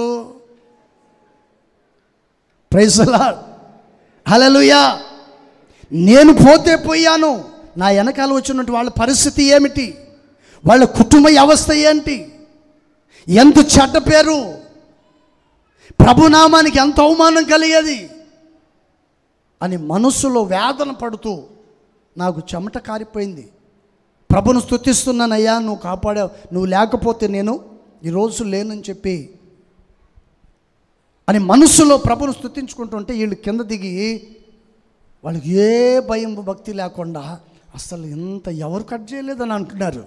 ప్రైజ్ ది లార్డ్, హల్లెలూయా. నేను పోతే పోయాను, నా వెనకాల వచ్చినట్టు వాళ్ళ పరిస్థితి ఏమిటి? వాళ్ళ కుటుంబ అవస్థ ఏంటి? ఎంత చెడ్డ పేరు, ప్రభునామానికి ఎంత అవమానం కలిగేది అని మనస్సులో వేదన పడుతూ నాకు చెమట కారిపోయింది. ప్రభును స్తుతిస్తున్నానయ్యా, నువ్వు కాపాడావు, నువ్వు లేకపోతే నేను ఈరోజు లేనని చెప్పి అని మనస్సులో ప్రభును స్తుతించుకుంటుంటే వీళ్ళు కింద దిగి వాళ్ళకి ఏ భయం భక్తి లేకుండా అసలు ఇంత ఎవరు కట్ చేయలేదని అంటున్నారు.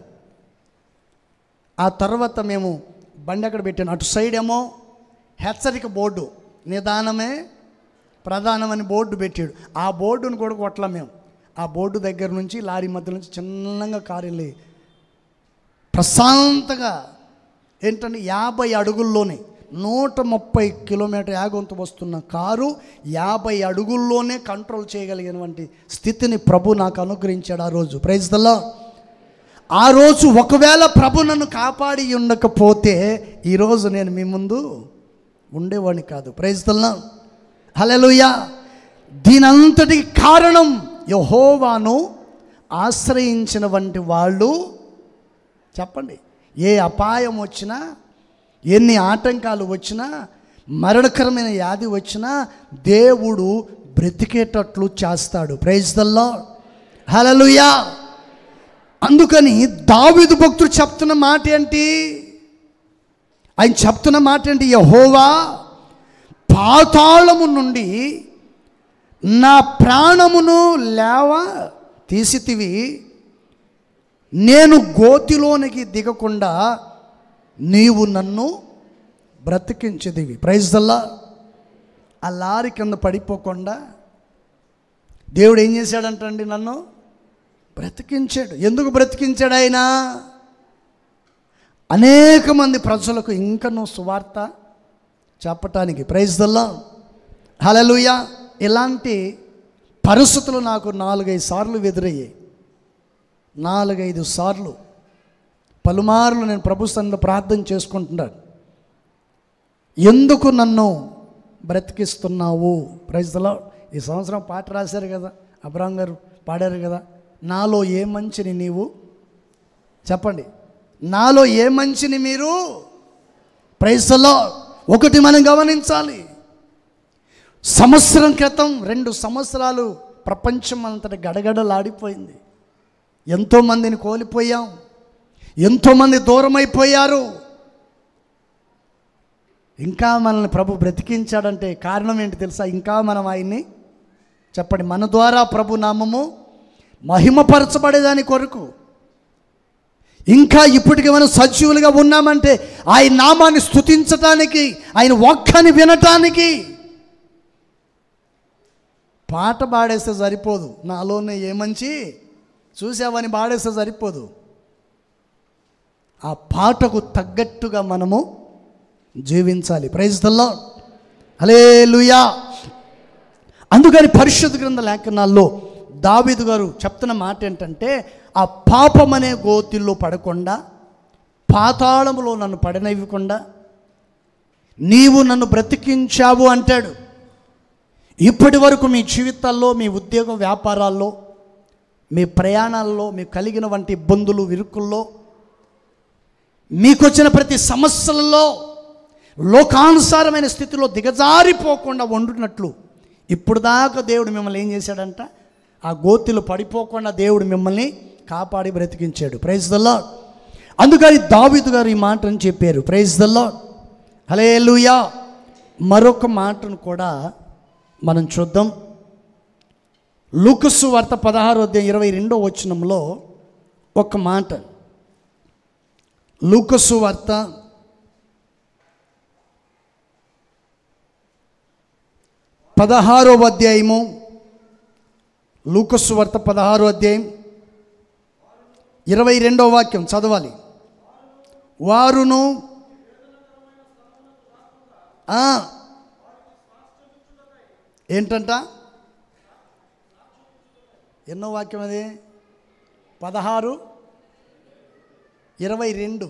ఆ తర్వాత మేము బండి అక్కడ పెట్టాను. అటు సైడ్ ఏమో హెచ్చరిక బోర్డు, నిదానమే ప్రధానమని బోర్డు పెట్టాడు. ఆ బోర్డును కూడా కొట్టలేం మేము. ఆ బోర్డు దగ్గర నుంచి లారీ మధ్య నుంచి చిన్నగా కారు వెళ్ళి ప్రశాంతంగా ఏంటంటే యాభై అడుగుల్లోనే నూట ముప్పై కిలోమీటర్ యాగంతో వస్తున్న కారు యాభై అడుగుల్లోనే కంట్రోల్ చేయగలిగినటువంటి స్థితిని ప్రభు నాకు అనుగ్రహించాడు ఆ రోజు. Praise the lord. ఆ రోజు ఒకవేళ ప్రభు నన్ను కాపాడి ఉండకపోతే ఈరోజు నేను మీ ముందు ఉండేవాడిని కాదు. ప్రైజ్ ది లార్డ్, హల్లెలూయా. దీనంతటికి కారణం యెహోవాను ఆశ్రయించిన వంటి వాళ్ళు. చెప్పండి, ఏ అపాయం వచ్చినా, ఎన్ని ఆటంకాలు వచ్చినా, మరణకరమైన వ్యాధి వచ్చినా దేవుడు బ్రతికేటట్లు చేస్తాడు. ప్రైజ్ ది లార్డ్, హల్లెలూయా. అందుకని దావీదు భక్తుడు చెప్తున్న మాట ఏంటి? ఆయన చెప్తున్న మాట ఏంటి? యెహోవా పాతాళము నుండి నా ప్రాణమును లేవ తీసితివి, నేను గోతిలోనికి దిగకుండా నీవు నన్ను బ్రతికించితివి. Praise the lord. ఆ లారీ కింద పడిపోకుండా దేవుడు ఏం చేశాడంటండి? నన్ను బ్రతికించాడు. ఎందుకు బ్రతికించాడు ఆయన? అనేక మంది ప్రజలకు ఇంకా నువ్వు సువార్త చెప్పటానికి. ప్రైజ్ ది లార్డ్, హల్లెలూయా. ఇలాంటి పరిస్థితులు నాకు నాలుగైదు సార్లు ఎదురయ్యాయి. నాలుగైదు సార్లు పలుమార్లు నేను ప్రభు సన్నిధిలో ప్రార్థన చేసుకుంటున్నాను, ఎందుకు నన్ను బ్రతికిస్తున్నావు? Praise the lord. ఈ సంవత్సరం పాట రాశారు కదా, అబ్రాహం గారు పాడారు కదా, నాలో ఏ మంచిని నీవు చెప్పండి, నాలో ఏ మంచిని మీరు. Praise the lord. ఒకటి మనం గమనించాలి, సంవత్సరం క్రితం రెండు సంవత్సరాలు ప్రపంచం అంతటా గడగడలాడిపోయింది. ఎంతోమందిని కోల్పోయాం, ఎంతోమంది దూరం అయిపోయారు. ఇంకా మనల్ని ప్రభు బ్రతికించాడంటే కారణం ఏంటి తెలుసా? ఇంకా మనం ఆయన్ని చెప్పండి, మన ద్వారా ప్రభు నామము మహిమపరచబడేదాని కొరకు. ఇంకా ఇప్పటికీ మనం సజీవులుగా ఉన్నామంటే ఆయన నామాన్ని స్తుతించటానికి, ఆయన వాక్యాన్ని వినటానికి. పాట పాడేస్తే సరిపోదు, నాలోనే ఏ మంచి చూసావని పాడేస్తే సరిపోదు. ఆ పాటకు తగ్గట్టుగా మనము జీవించాలి. Praise the lord. హల్లెలూయా. అందుకని పరిశుద్ధ గ్రంథ లేఖనాల్లో దావీదు గారు చెప్తున్న మాట ఏంటంటే, ఆ పాపం అనే గోతిల్లో పడకుండా, పాతాళములో నన్ను పడనివ్వకుండా నీవు నన్ను బ్రతికించావు అంటాడు. ఇప్పటి వరకు మీ జీవితాల్లో, మీ ఉద్యోగం వ్యాపారాల్లో, మీ ప్రయాణాల్లో మీకు కలిగిన వంటి ఇబ్బందులు విరుకుల్లో, మీకు వచ్చిన ప్రతి సమస్యలలో లోకానుసారమైన స్థితిలో దిగజారిపోకుండా వండునట్లు ఇప్పుడు దాకా దేవుడు మిమ్మల్ని ఏం చేశాడంట? ఆ గోతిలో పడిపోకుండా దేవుడు మిమ్మల్ని కాపాడి బ్రతికించాడు. Praise the lord. అందుకని దావీదు గారు ఈ మాటను చెప్పారు. Praise the lord. హల్లెలూయా. మరొక మాటను కూడా మనం చూద్దాం. లూకా సువార్త పదహారో అధ్యాయం ఇరవై రెండో వచనంలో ఒక మాట. లూకా సువార్త పదహారో అధ్యాయము, లూకా సువార్త పదహారో అధ్యాయం ఇరవై రెండో వాక్యం చదవాలి. వారును ఏంటంట? ఎన్నో వాక్యం అది? పదహారు ఇరవై రెండు.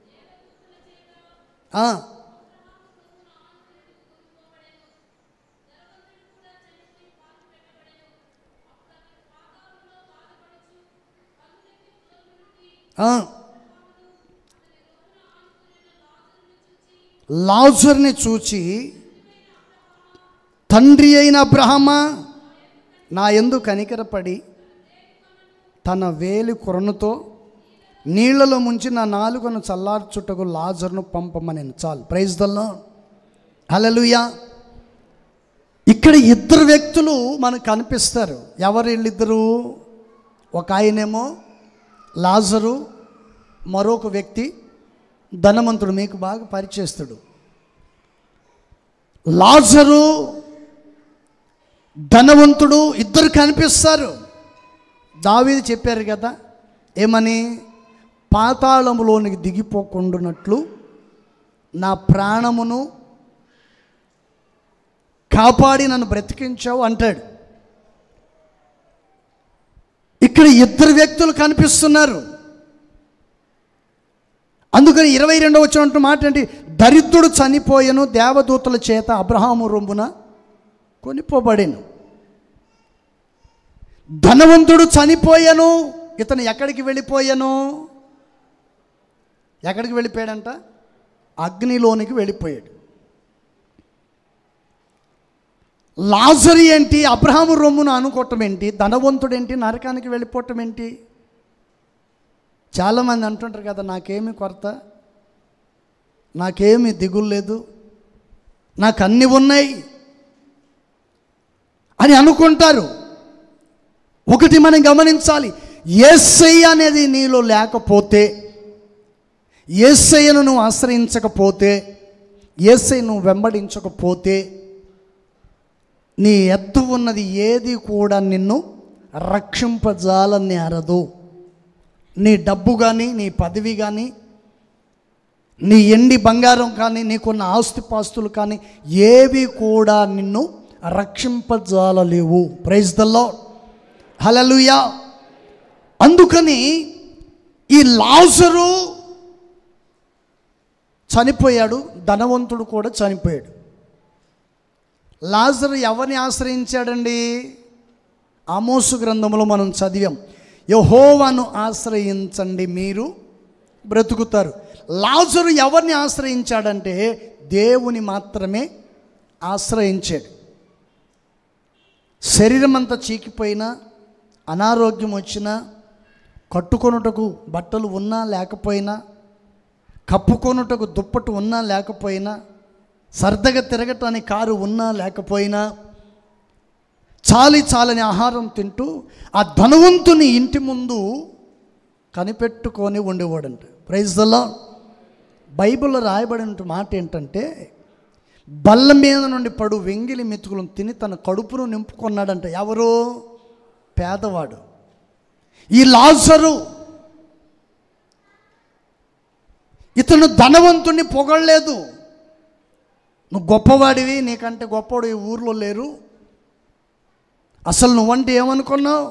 లాజరుని చూచి, తండ్రి అయిన అబ్రహామా, నా యందు కనికరపడి తన వేలి కొరనుతో నీళ్లలో ముంచి నా నాలుకను చల్లార్చుటకు లాజరును పంపమని. చాలు. Praise the lord. హల్లెలూయా. ఇక్కడ ఇద్దరు వ్యక్తులు మనకు కనిపిస్తారు. ఎవరు వీళ్ళిద్దరు? ఒక ఆయనేమో లాజరు, మరొక వ్యక్తి ధనవంతుడు. మీకు బాగా పరిచయస్తుడు. లాజరు, ధనవంతుడు ఇద్దరు కనిపిస్తారు. దావీదు చెప్పారు కదా ఏమని? పాతాళములోనికి దిగిపోకుండానట్లు నా ప్రాణమును కాపాడి నన్ను బ్రతికించావు అంటాడు. ఇక్కడ ఇద్దరు వ్యక్తులు కనిపిస్తున్నారు. అందుకని ఇరవై రెండో వచ్చినట్టు మాట ఏంటి? దరిద్రుడు చనిపోయెను, దేవదూతల చేత అబ్రహాము రొమ్మున కొనిపోబడెను. ధనవంతుడు చనిపోయాను, ఇతను ఎక్కడికి వెళ్ళిపోయాను? ఎక్కడికి వెళ్ళిపోయాడంట? అగ్నిలోనికి వెళ్ళిపోయాడు. లాజరు ఏంటి? అబ్రహాము రొమ్మును అనుకోవటం ఏంటి? ధనవంతుడు ఏంటి? నరకానికి వెళ్ళిపోవటం ఏంటి? చాలామంది అంటుంటారు కదా, నాకేమి కొరత, నాకేమి దిగులు లేదు, నాకు అన్నీ ఉన్నాయి అని అనుకుంటారు. ఒకటి మనం గమనించాలి, యేసయ్య అనేది నీలో లేకపోతే, యేసయ్యను నువ్వు ఆశ్రయించకపోతే, యేసయ్య నువ్వు వెంబడించకపోతే, నీ ఎత్తు ఉన్నది ఏది కూడా నిన్ను రక్షింపజాలని అరదు. నీ డబ్బు కానీ, నీ పదవి కానీ, నీ ఎండి బంగారం కానీ, నీకున్న ఆస్తిపాస్తులు కానీ ఏవి కూడా నిన్ను రక్షింపజాలలేవు. ప్రైజ్ ద లార్డ్, హల్లెలూయా. అందుకని ఈ లాజరు చనిపోయాడు, ధనవంతుడు కూడా చనిపోయాడు. లాజరు ఎవరిని ఆశ్రయించాడండి? ఆమోసు గ్రంథంలో మనం చదివాం, యెహోవాను ఆశ్రయించండి మీరు బ్రతుకుతారు. లాజరు ఎవరిని ఆశ్రయించాడంటే దేవుని మాత్రమే ఆశ్రయించాడు. శరీరం అంతా చీకిపోయినా, అనారోగ్యం వచ్చినా, కట్టుకొనుటకు బట్టలు ఉన్నా లేకపోయినా, కప్పుకొనుటకు దుప్పటు ఉన్నా లేకపోయినా, సరదాగా తిరగటానికి కారు ఉన్నా లేకపోయినా, చాలి చాలని ఆహారం తింటూ ఆ ధనవంతుని ఇంటి ముందు కనిపెట్టుకొని ఉండేవాడంట. Praise the lord. బైబిల్లో రాయబడిన మాట ఏంటంటే, బల్ల మీద నుండి పడు వెంగిలి మెతుకులను తిని తన కడుపును నింపుకున్నాడంట. ఎవరు? పేదవాడు. ఈ లాజరు ఇతను ధనవంతుని పొగడలేదు. నువ్వు గొప్పవాడివి, నీకంటే గొప్పవాడు ఈ ఊర్లో లేరు, అసలు నువ్వంటే ఏమనుకున్నావు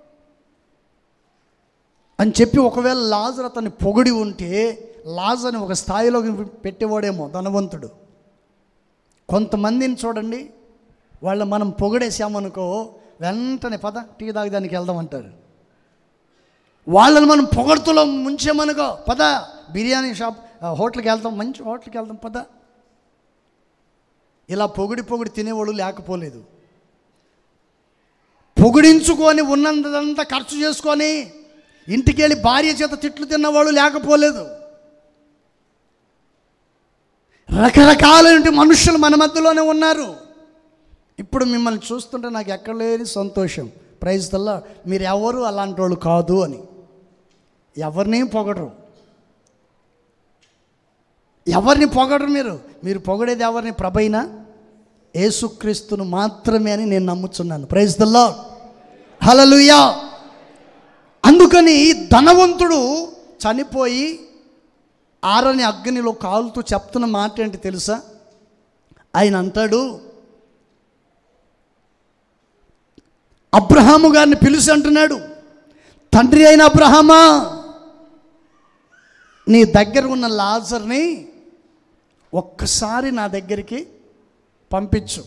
అని చెప్పి ఒకవేళ లాజరు అతన్ని పొగిడి ఉంటే లాజర్ని ఒక స్థాయిలోకి పెట్టేవాడేమో ధనవంతుడు. కొంతమందిని చూడండి, వాళ్ళ మనం పొగిడేసామనుకో వెంటనే పద టీ తాగడానికి వెళ్దామంటారు. వాళ్ళని మనం పొగడుతులో ముంచామనుకో పద బిర్యానీ షాప్ హోటల్కి వెళ్తాం, మంచి హోటల్కి వెళ్దాం పద. ఇలా పొగిడి పొగిడి తినేవాళ్ళు లేకపోలేదు. పొగిడించుకొని ఉన్నంతంతా ఖర్చు చేసుకొని ఇంటికి వెళ్ళి భార్య చేత తిట్లు తిన్నవాళ్ళు లేకపోలేదు. రకరకాలైన మనుషులు మన మధ్యలోనే ఉన్నారు. ఇప్పుడు మిమ్మల్ని చూస్తుంటే నాకు ఎక్కడ లేని సంతోషం. Praise the Lord. మీరు ఎవరు అలాంటి వాళ్ళు కాదు అని ఎవరిని పొగడరు, ఎవరిని పొగడరు. మీరు మీరు పొగడేది ఎవరిని? ప్రభైన యేసుక్రీస్తును మాత్రమే అని నేను నమ్ముచున్నాను. ప్రైజ్ ద లార్డ్, హల్లెలూయా. అందుకని ధనవంతుడు చనిపోయి ఆరని అగ్నిలో కాలుతూ చెప్తున్న మాట ఏంటి తెలుసా? ఆయన అంటాడు, అబ్రహాము గారిని పిలిచి అంటున్నాడు, తండ్రి అయిన అబ్రహామా, నీ దగ్గర ఉన్న లాజర్ని ఒక్కసారి నా దగ్గరికి పంపించు.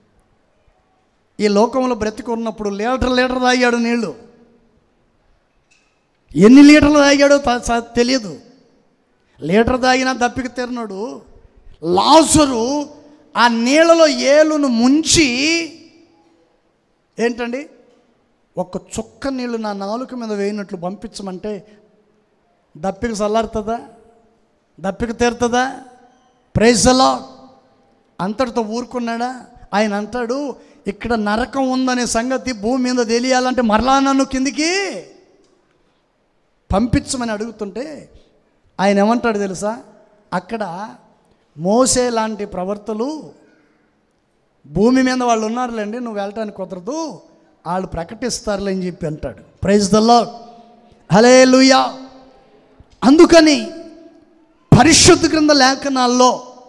ఈ లోకంలో బ్రతికి ఉన్నప్పుడు లీటర్ లీటర్ తాగాడు నీళ్ళు. ఎన్ని లీటర్లు తాగాడో తెలియదు. లీటర్ తాగినా దప్పిక తీరినాడు. లాజరు ఆ నీళ్ళలో ఏలును ముంచి ఏంటండి ఒక్క చుక్క నీళ్ళు నా నాలుక మీద వేయినట్లు పంపించమంటే దప్పిక చల్లారుతుందా? దప్పిక తీరుతుందా? Praise the lord. అంతటితో ఊరుకున్నాడా? ఆయన అంటాడు, ఇక్కడ నరకం ఉందనే సంగతి భూమి మీద తెలియాలంటే మరలా నన్ను కిందికి పంపించమని అడుగుతుంటే ఆయన ఏమంటాడు తెలుసా? అక్కడ మోసే లాంటి ప్రవర్తలు భూమి మీద వాళ్ళు ఉన్నారులేండి, నువ్వు వెళ్ళటానికి కుదరదు, వాళ్ళు ప్రకటిస్తారులే అని చెప్పి అంటాడు. ప్రైజ్ ద లార్డ్, హల్లెలూయా. అందుకని పరిశుద్ధ గ్రంథ లేఖనాల్లో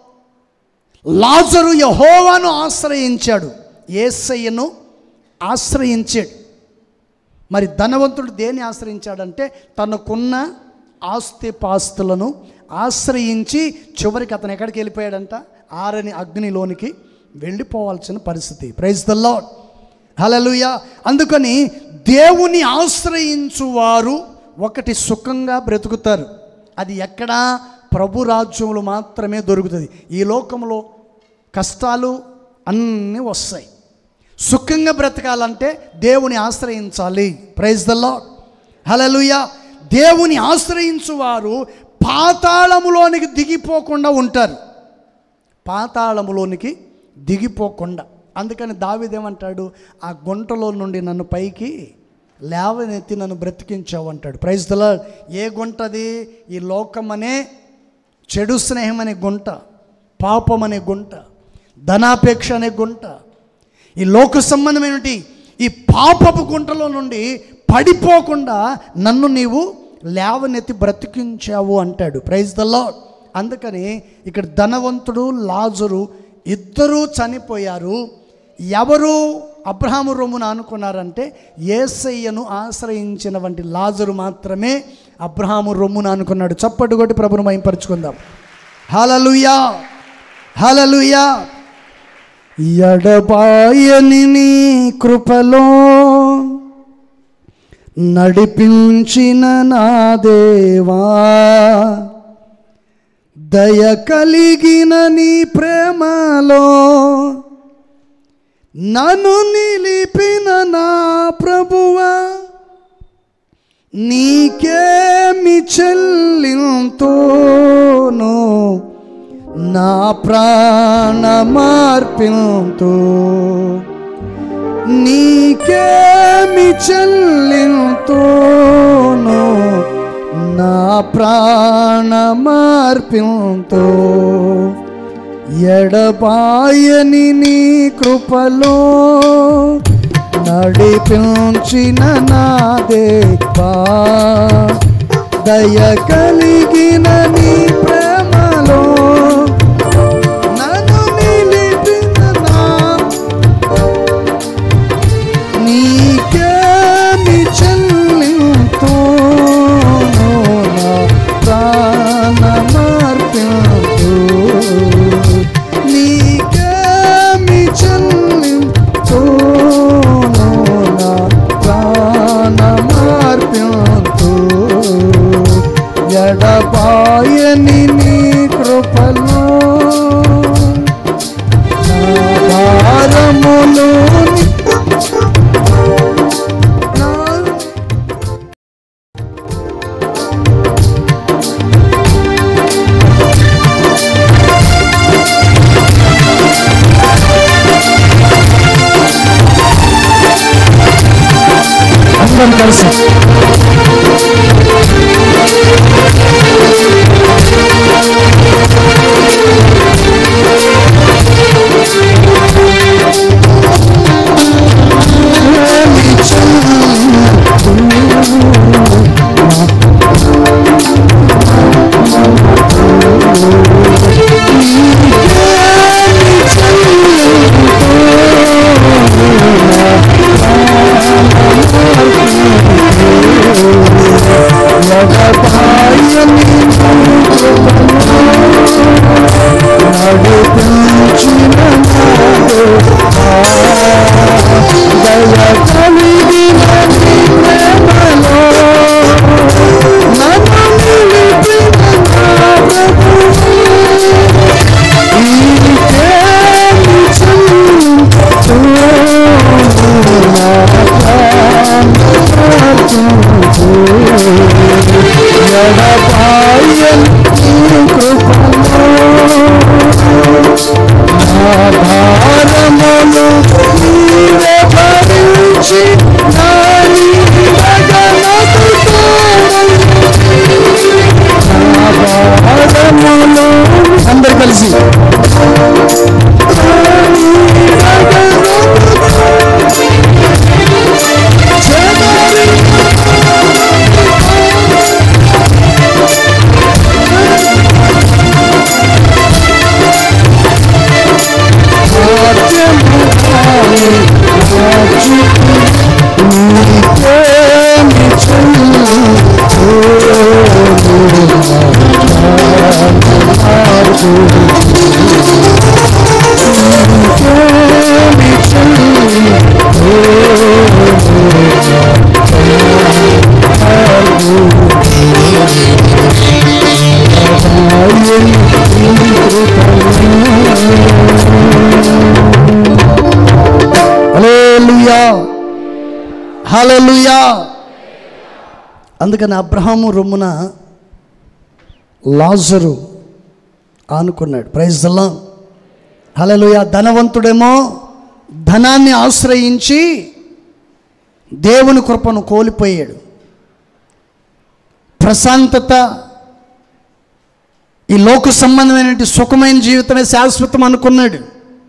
లాజరు యెహోవాను ఆశ్రయించాడు, యేసయ్యను ఆశ్రయించాడు. మరి ధనవంతుడు దేన్ని ఆశ్రయించాడంటే తనకున్న ఆస్తి పాస్తులను ఆశ్రయించి చివరికి అతను ఎక్కడికి వెళ్ళిపోయాడంట? ఆరని అగ్నిలోనికి వెళ్ళిపోవాల్సిన పరిస్థితి. ప్రైజ్ ద లార్డ్, హల్లెలూయా. అందుకని దేవుని ఆశ్రయించువారు ఒకటి సుఖంగా బ్రతుకుతారు. అది ఎక్కడ? ప్రభు రాజ్యంలో మాత్రమే దొరుకుతుంది. ఈ లోకంలో కష్టాలు అన్నీ వస్తాయి. సుఖంగా బ్రతకాలంటే దేవుని ఆశ్రయించాలి. ప్రైజ్ ద లార్డ్, హల్లెలూయా. దేవుని ఆశ్రయించువారు పాతాళములోనికి దిగిపోకుండా ఉంటారు. పాతాళములోనికి దిగిపోకుండా. అందుకని దావీదేమంటాడు? ఆ గుంటలో నుండి నన్ను పైకి లేవనెత్తి నన్ను బ్రతికించావు అంటాడు. Praise the lord. ఏ గుంట అది? ఈ లోకం అనే చెడు స్నేహం అనే గుంట, పాపం అనే గుంట, ధనాపేక్ష అనే గుంట, ఈ లోక సంబంధమైనటువంటి ఈ పాపపు గుంటలో నుండి పడిపోకుండా నన్ను నీవు లేవనెత్తి బ్రతికించావు అంటాడు. Praise the Lord. అందుకని ఇక్కడ ధనవంతుడు లాజరు ఇద్దరూ చనిపోయారు, ఎవరు అబ్రహాము రొమ్మును ఆనుకున్నారంటే యేసయ్యను ఆశ్రయించిన వంటి లాజరు మాత్రమే అబ్రహాము రొమ్మును ఆనుకున్నాడు. చప్పటి కొట్టి ప్రభువును మహింపరచుకుందాం. హల్లెలూయా, హల్లెలూయా. ఎడబాయని నీ కృపలో నడిపించిన నా దేవా, దయ కలిగిన నీ ప్రేమలో నన్ను నిలిపిన నా ప్రభువా, నీకేమి చెల్లింతును, నా ప్రాణమర్పింతు. నీకేమి చెల్లింతును, నా ప్రాణమర్పింతు. ఎడబాయని నీ కృపలో నడిపించిన నా దేవా, దయ కలిగిన నీ ప్రేమలో నన్ను నిలిపిన నా, నీకేమి చెల్లింతును, నా ప్రాణమర్పింతు. నీకేమి చెల్లింతును, నా ప్రాణమర్పింతు. ఎడబాయని నీ కృపలో నా భారములు అందరం కలిసి అందరు కలిసి హల్లెలూయా, హల్లెలూయా. అందుకని అబ్రహాము రొమ్మున లాజరు ఆనుకున్నాడు. ప్రైజ్ ది లార్డ్, హల్లెలూయా. ధనవంతుడేమో ధనాన్ని ఆశ్రయించి దేవుని కృపను కోల్పోయాడు. ప్రశాంతత, ఈ లోక సంబంధమైన సుఖమైన జీవితమే శాశ్వతం అనుకున్నాడు.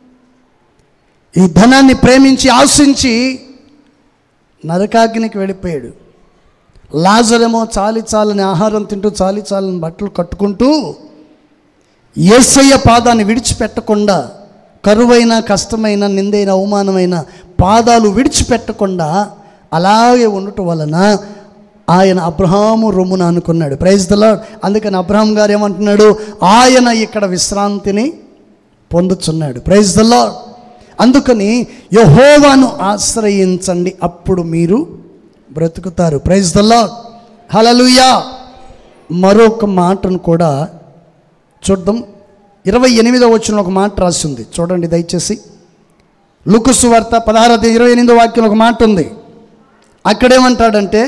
ఈ ధనాన్ని ప్రేమించి ఆశించి నరకాగ్నికి వెళ్ళిపోయాడు. లాజరేమో చాలి చాలని ఆహారం తింటూ చాలి చాలని బట్టలు కట్టుకుంటూ యేసయ్య పాదాన్ని విడిచిపెట్టకుండా కరువైన, కష్టమైన, నిందైన, అవమానమైన పాదాలు విడిచిపెట్టకుండా అలాగే ఉండటం వలన ఆయన అబ్రహాము రొమ్మున అనుకున్నాడు. Praise the Lord. అందుకని అబ్రహాం గారు ఏమంటున్నాడు? ఆయన ఇక్కడ విశ్రాంతిని పొందుచున్నాడు. Praise the Lord. అందుకని యెహోవాను ఆశ్రయించండి, అప్పుడు మీరు బ్రతుకుతారు. Praise the lord. హల్లెలూయా. మరొక మాటను కూడా చూద్దాం. ఇరవై ఎనిమిదో వచనంలో ఒక మాట రాసింది, చూడండి దయచేసి. లూకా సువార్త పదహారు ఇరవై ఎనిమిదో వాక్యంలో ఒక మాట ఉంది. అక్కడేమంటాడంటే,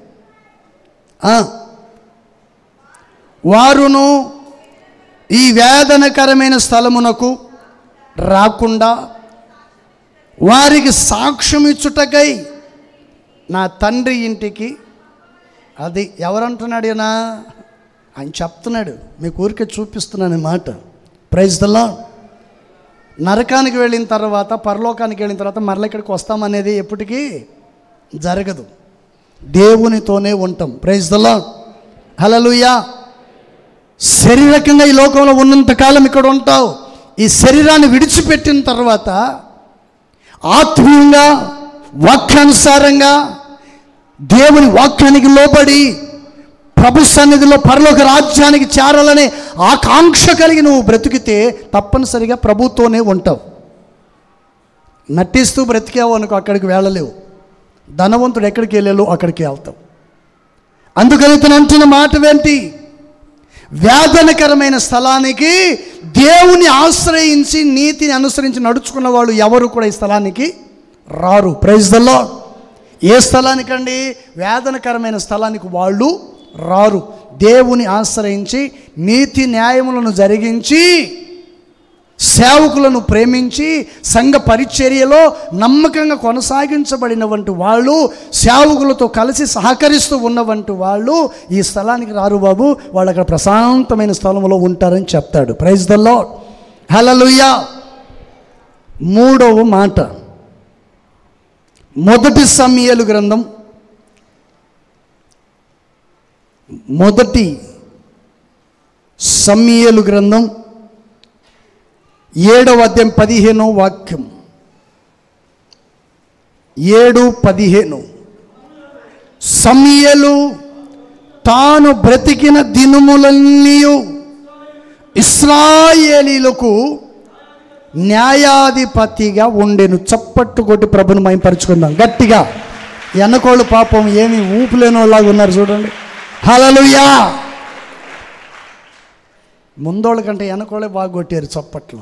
వారును ఈ వేదనకరమైన స్థలమునకు రాకుండా వారికి సాక్ష్యం ఇచ్చుటకై నా తండ్రి ఇంటికి, అది ఎవరంటున్నాడు ఈయన? ఆయన చెప్తున్నాడు, మీకు ఊరికే చూపిస్తున్నాను మాట. Praise the lord. నరకానికి వెళ్ళిన తర్వాత, పరలోకానికి వెళ్ళిన తర్వాత మరల ఇక్కడికి వస్తామనేది ఎప్పటికీ జరగదు. దేవునితోనే ఉంటాం. Praise the lord. హల్లెలూయా. శారీరకంగా ఈ లోకంలో ఉన్నంతకాలం ఇక్కడ ఉంటావు. ఈ శరీరాన్ని విడిచిపెట్టిన తర్వాత ఆత్మీయంగా, వాక్యానుసారంగా, దేవుని వాక్యానికి లోబడి ప్రభు సన్నిధిలో పరలోక రాజ్యానికి చేరాలనే ఆకాంక్ష కలిగి నువ్వు బ్రతికితే తప్పనిసరిగా ప్రభుతోనే ఉంటావు. నటిస్తూ బ్రతికావు అనుకో, అక్కడికి వెళ్ళలేవు. ధనవంతుడు ఎక్కడికి వెళ్ళలేవు, అక్కడికి వెళ్తావు. అందుకని తను అంటున్న మాట ఏంటి? వేదనకరమైన స్థలానికి దేవుని ఆశ్రయించి నీతిని అనుసరించి నడుచుకున్న వాళ్ళు ఎవరు కూడా ఈ స్థలానికి రారు. Praise the lord. ఏ స్థలానికండి? వేదనకరమైన స్థలానికి వాళ్ళు రారు. దేవుని ఆశ్రయించి నీతి న్యాయములను జరిగించి సేవకులను ప్రేమించి సంఘ పరిచర్యలో నమ్మకంగా కొనసాగించబడినటువంటి వాళ్ళు, సేవకులతో కలిసి సహకరిస్తూ ఉన్నటువంటి వాళ్ళు ఈ స్థలానికి రారు బాబు, వాళ్ళు అక్కడ ప్రశాంతమైన స్థలంలో ఉంటారని చెప్తాడు. Praise the lord. హల్లెలూయా. మూడవ మాట, మొదటి సమూయేలు గ్రంథం మొదటి సమూయేలు గ్రంథం ఏడవ అధ్యాయం పదిహేనో వాక్యం. ఏడు పదిహేను. సమూయేలు తాను బ్రతికిన దినములన్నీ ఇశ్రాయేలీలకు న్యాయాధిపతిగా ఉండెను. చప్పట్టు కొట్టి ప్రభుని మహిమపరుచుకుందాం గట్టిగా. ఎనకోళ్ళు పాపం ఏమి ఊపులేని వాళ్ళలాగా ఉన్నారు చూడండి. హల్లెలూయా. ముందోళ్ళ కంటే వెనకోళ్ళే బాగా కొట్టారు చప్పట్లు.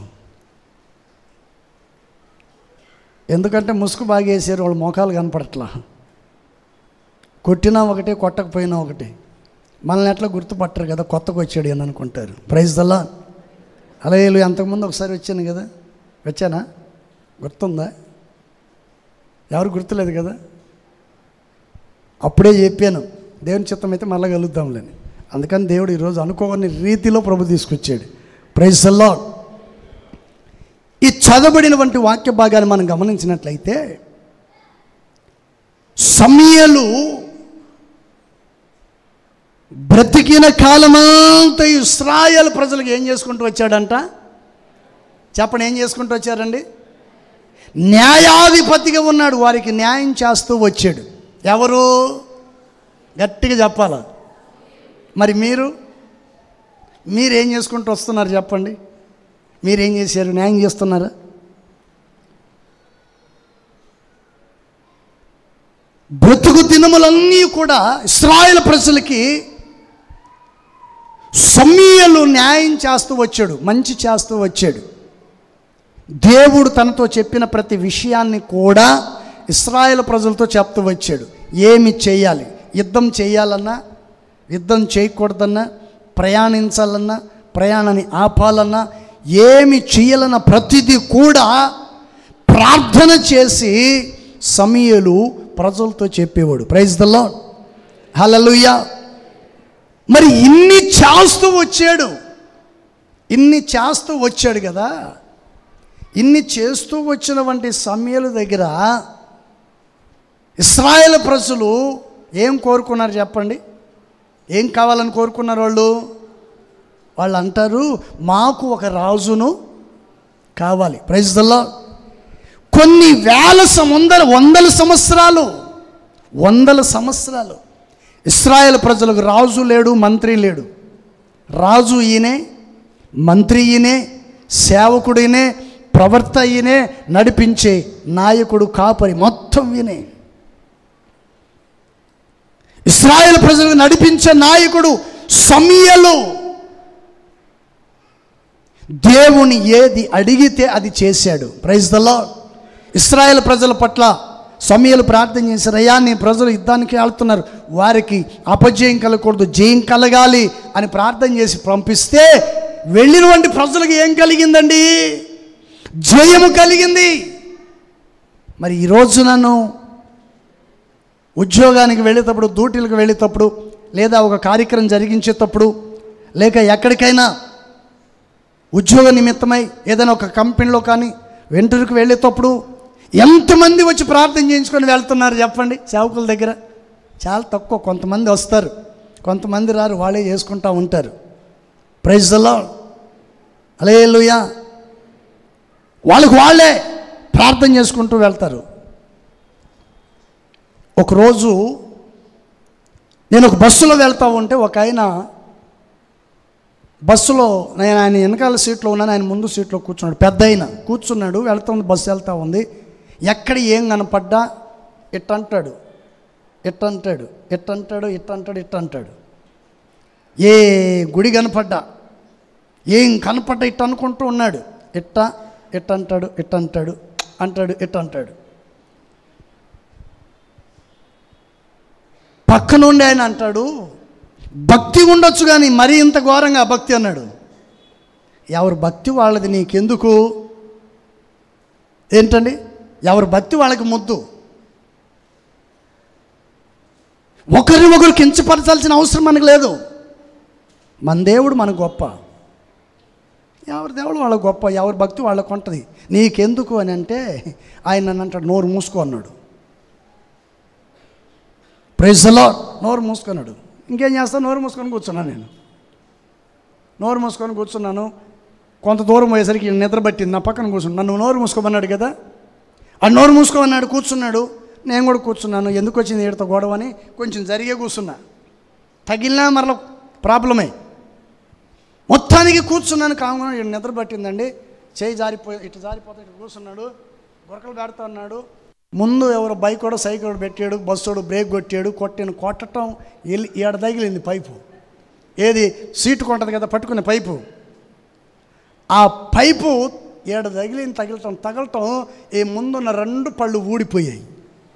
ఎందుకంటే ముసుగు బాగా వేసారు, వాళ్ళు మోకాలు కనపడట్లా. కొట్టినా ఒకటే, కొట్టకపోయినా ఒకటే. మనల్ని ఎట్లా గుర్తుపట్టరు కదా, కొత్తగా వచ్చాడు అని అనుకుంటారు. Praise the lord. హల్లెలూయా. అంతకుముందు ఒకసారి వచ్చాను కదా, వచ్చానా? గుర్తుందా? ఎవరు గుర్తులేదు కదా? అప్పుడే చెప్పాను, దేవుని చిత్తం అయితే మళ్ళీ కలుద్దాంలేని. అందుకని దేవుడు ఈరోజు అనుకోని రీతిలో ప్రభు తీసుకొచ్చాడు. Praise the lord. ఈ చదవబడినటువంటి వాక్య భాగాన్ని మనం గమనించినట్లయితే, సమూయేలు బ్రతికిన కాలమంతా ఇశ్రాయేలు ప్రజలకు ఏం చేసుకుంటూ వచ్చాడంట? చెప్పండి, ఏం చేసుకుంటూ వచ్చారండి? న్యాయాధిపతిగా ఉన్నాడు. వారికి న్యాయం చేస్తూ వచ్చాడు. ఎవరు? గట్టిగా చెప్పాలా? మరి మీరు మీరేం చేసుకుంటూ వస్తున్నారు చెప్పండి? మీరేం చేశారు? న్యాయం చేస్తున్నారా? బ్రతుకు దినములన్నీ కూడా ఇశ్రాయేలు ప్రజలకి సమూయేలు న్యాయం చేస్తూ వచ్చాడు, మంచి చేస్తూ వచ్చాడు. దేవుడు తనతో చెప్పిన ప్రతి విషయాన్ని కూడా ఇశ్రాయేలు ప్రజలతో చెప్తూ వచ్చాడు. ఏమి చేయాలి, యుద్ధం చేయాలన్నా, యుద్ధం చేయకూడదన్నా, ప్రయాణించాలన్నా, ప్రయాణాన్ని ఆపాలన్నా, ఏమి చేయాలన్న ప్రతిదీ కూడా ప్రార్థన చేసి సమూయేలు ప్రజలతో చెప్పేవాడు. Praise the lord. హల్లెలూయా. మరి ఇన్ని చేస్తూ వచ్చాడు, ఇన్ని చేస్తూ వచ్చాడు కదా. ఇన్ని చేస్తూ వచ్చిన వంటి సమూయేలు దగ్గర ఇశ్రాయేలు ప్రజలు ఏం కోరుకున్నారు చెప్పండి? ఏం కావాలని కోరుకున్నారు వాళ్ళు? వాళ్ళు అంటారు, మాకు ఒక రాజును కావాలి. Praise the lord. కొన్ని వేల వందల వందల సంవత్సరాలు వందల సంవత్సరాలు ఇశ్రాయేలు ప్రజలకు రాజు లేడు, మంత్రి లేడు. రాజు ఈయనే, మంత్రి ఈయనే, సేవకుడు ఈయనే, ప్రవర్త ఈయనే, నడిపించే నాయకుడు కాపరి మొత్తం ఈయనే. ఇశ్రాయేలు ప్రజలకు నడిపించే నాయకుడు సమూయేలు. దేవుని ఏది అడిగితే అది చేశాడు. Praise the lord. ఇశ్రాయేలు ప్రజల పట్ల సమూయేలు ప్రార్థన చేశారు, అయ్యా నీ ప్రజలు యుద్ధానికి వెళ్తున్నారు, వారికి అపజయం కలగకూడదు, జయం కలగాలి అని ప్రార్థన చేసి పంపిస్తే వెళ్ళినటువంటి ప్రజలకు ఏం కలిగిందండి? జయము కలిగింది. మరి ఈరోజు నన్ను ఉద్యోగానికి వెళ్ళేటప్పుడు, డ్యూటీలకు వెళ్ళేటప్పుడు, లేదా ఒక కార్యక్రమం జరిగించేటప్పుడు, లేక ఎక్కడికైనా ఉద్యోగ నిమిత్తమై ఏదైనా ఒక కంపెనీలో కానీ వెంటూరుకు వెళ్ళేటప్పుడు ఎంతమంది వచ్చి ప్రార్థన చేయించుకొని వెళ్తున్నారు చెప్పండి? సేవకుల దగ్గర చాలా తక్కువ. కొంతమంది వస్తారు, కొంతమంది రారు, వాళ్ళే చేసుకుంటూ ఉంటారు. Praise the lord. హల్లెలూయా. వాళ్ళకు వాళ్ళే ప్రార్థన చేసుకుంటూ వెళ్తారు. ఒకరోజు నేను ఒక బస్సులో వెళ్తూ ఉంటే ఒక ఆయన బస్సులో, నేను ఆయన వెనకాల సీట్లో ఉన్నాను, ఆయన ముందు సీట్లో కూర్చున్నాడు. పెద్ద ఆయన కూర్చున్నాడు, వెళ్తూ ఉంది, బస్సు వెళ్తూ ఉంది. ఎక్కడ ఏం కనపడ్డా ఇట్టంటాడు, ఇట్టంటాడు, ఇట్టంటాడు, ఇట్టంటాడు, ఇట్టంటాడు. ఏ గుడి కనపడ్డా, ఏం కనపడ్డా ఇట్ట అనుకుంటూ ఉన్నాడు. ఇట్ట ఇట్టంటాడు, ఇట్టంటాడు, అంటాడు, ఇట్టంటాడు. పక్క నుండి ఆయన అంటాడు, భక్తి ఉండొచ్చు కానీ మరీ ఇంత ఘోరంగా భక్తి అన్నాడు. ఎవరు భక్తి వాళ్ళది, నీకెందుకు? ఏంటండి, ఎవరు భక్తి వాళ్ళకి ముద్దు. ఒకరిని ఒకరు కించపరచాల్సిన అవసరం మనకు లేదు. మన దేవుడు మనకు గొప్ప, ఎవరి దేవుడు వాళ్ళకు గొప్ప, ఎవరి భక్తి వాళ్ళకు ఉంటుంది. నీకెందుకు అని అంటే ఆయన నన్ను అంటాడు, నోరు మూసుకో అన్నాడు. Praise the lord. నోరు మూసుకున్నాడు. ఇంకేం చేస్తాను, నోరు మూసుకొని కూర్చున్నాను. నేను నోరు మూసుకొని కూర్చున్నాను. కొంత దూరం పోయేసరికి నిద్ర పట్టింది, నా పక్కన కూర్చున్నాను. నన్ను నోరు మూసుకోమన్నాడు కదా, ఆ నోరు మూసుకోమన్నాడు. కూర్చున్నాడు, నేను కూడా కూర్చున్నాను. ఎందుకు వచ్చింది ఈడతో గొడవ అని కొంచెం జరిగే కూర్చున్నా. తగిలినా మరలా ప్రాబ్లమే. మొత్తానికి కూర్చున్నాను. కావున ఈడ నిద్ర పట్టిందండి. చేయి జారిపోయి ఇటు జారిపోతే ఇటు కూర్చున్నాడు, గొరకలు పెడతా ఉన్నాడు. ముందు ఎవరో బైక్ కూడా సైకిల్ పెట్టాడు, బస్సుడు బ్రేక్ కొట్టాడు. కొట్టిన కొట్టడం వెళ్ళి ఏడ తగిలింది పైపు. ఏది సీటు కొంటది కదా పట్టుకునే పైపు, ఆ పైపు ఏడ తగిలింది. తగిలటం తగలటం ఈ ముందున్న రెండు పళ్ళు ఊడిపోయాయి.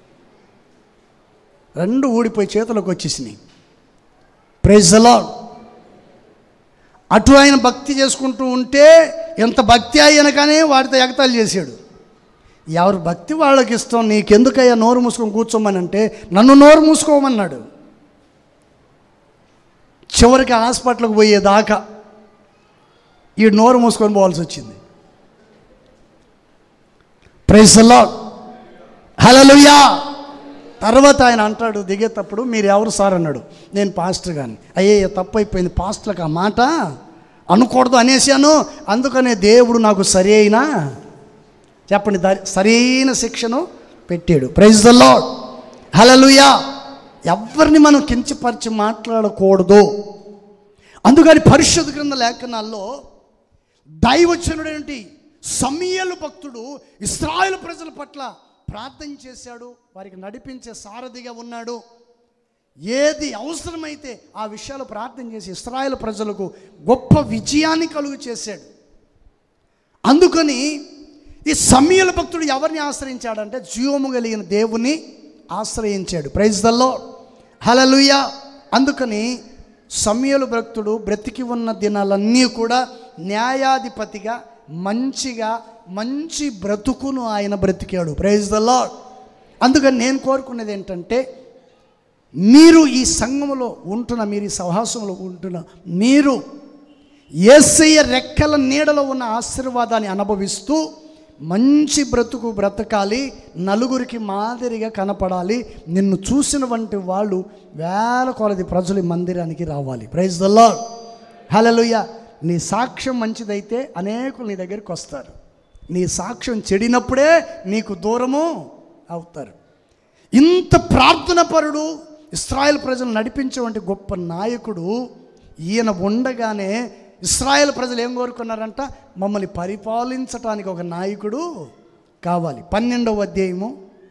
రెండు ఊడిపోయి చేతులకు వచ్చేసినాయి. Praise the lord. అటు ఆయన భక్తి చేసుకుంటూ ఉంటే ఎంత భక్తి అయినా కానీ వాటితో ఎగతాళి చేశాడు. ఎవరు భక్తి వాళ్ళకి ఇష్టం, నీకెందుకయ్యా నోరు మూసుకొని కూర్చోమని అంటే నన్ను నోరు మూసుకోమన్నాడు. చివరికి హాస్పిటల్కి పోయేదాకా ఈ నోరు మూసుకొని పోవాల్సి వచ్చింది. Praise the lord. హల్లెలూయా. తర్వాత ఆయన అంటాడు దిగేటప్పుడు, మీరు ఎవరు సార్ అన్నాడు. నేను పాస్టర్ గాని. అయ్యే తప్పు అయిపోయింది, పాస్టర్లకు ఆ మాట అనకూడదు అనేసాను, అందుకనే దేవుడు నాకు సరి అయినా చెప్పండి సరైన శిక్షను పెట్టాడు. Praise the lord. హల్లెలూయా. ఎవరిని మనం కించపరిచి మాట్లాడకూడదు. అందుకని పరిశుద్ధ గ్రంథ లేఖనాల్లో దైవజనుడేంటి సమూయేలు భక్తుడు ఇశ్రాయేలు ప్రజల పట్ల ప్రార్థన చేశాడు, వారికి నడిపించే సారథిగా ఉన్నాడు. ఏది అవసరమైతే ఆ విషయాలు ప్రార్థన చేసి ఇశ్రాయేలు ప్రజలకు గొప్ప విజయాన్ని కలుగు చేశాడు. అందుకని ఈ సమూయేలు భక్తుడు ఎవరిని ఆశ్రయించాడంటే జీవము కలిగిన దేవుని ఆశ్రయించాడు. Praise the lord. హల్లెలూయా. అందుకని సమూయేలు భక్తుడు బ్రతికి ఉన్న దినాలన్నీ కూడా న్యాయాధిపతిగా మంచిగా మంచి బ్రతుకును ఆయన బ్రతికాడు. Praise the lord. అందుకని నేను కోరుకునేది ఏంటంటే, మీరు ఈ సంఘములో ఉంటున్న, మీరు ఈ సహవాసంలో ఉంటున్న మీరు యేసయ్య రెక్కల నీడలో ఉన్న ఆశీర్వాదాన్ని అనుభవిస్తూ మంచి బ్రతుకు బ్రతకాలి, నలుగురికి మాదిరిగా కనపడాలి. నిన్ను చూసిన వంటి వాళ్ళు వేల కొలది ప్రజలు మందిరానికి రావాలి. Praise the lord. హల్లెలూయా. నీ సాక్ష్యం మంచిదైతే అనేకులు నీ దగ్గరికి వస్తారు. నీ సాక్ష్యం చెడినప్పుడే నీకు దూరము అవుతారు. ఇంత ప్రార్థన పరుడు, ఇశ్రాయేల్ ప్రజలు నడిపించేటువంటి గొప్ప నాయకుడు ఈయన ఉండగానే ఇశ్రాయేల్ ప్రజలు ఏం కోరుకున్నారంట? మమ్మల్ని పరిపాలించటానికి ఒక నాయకుడు కావాలి. పన్నెండవ అధ్యాయము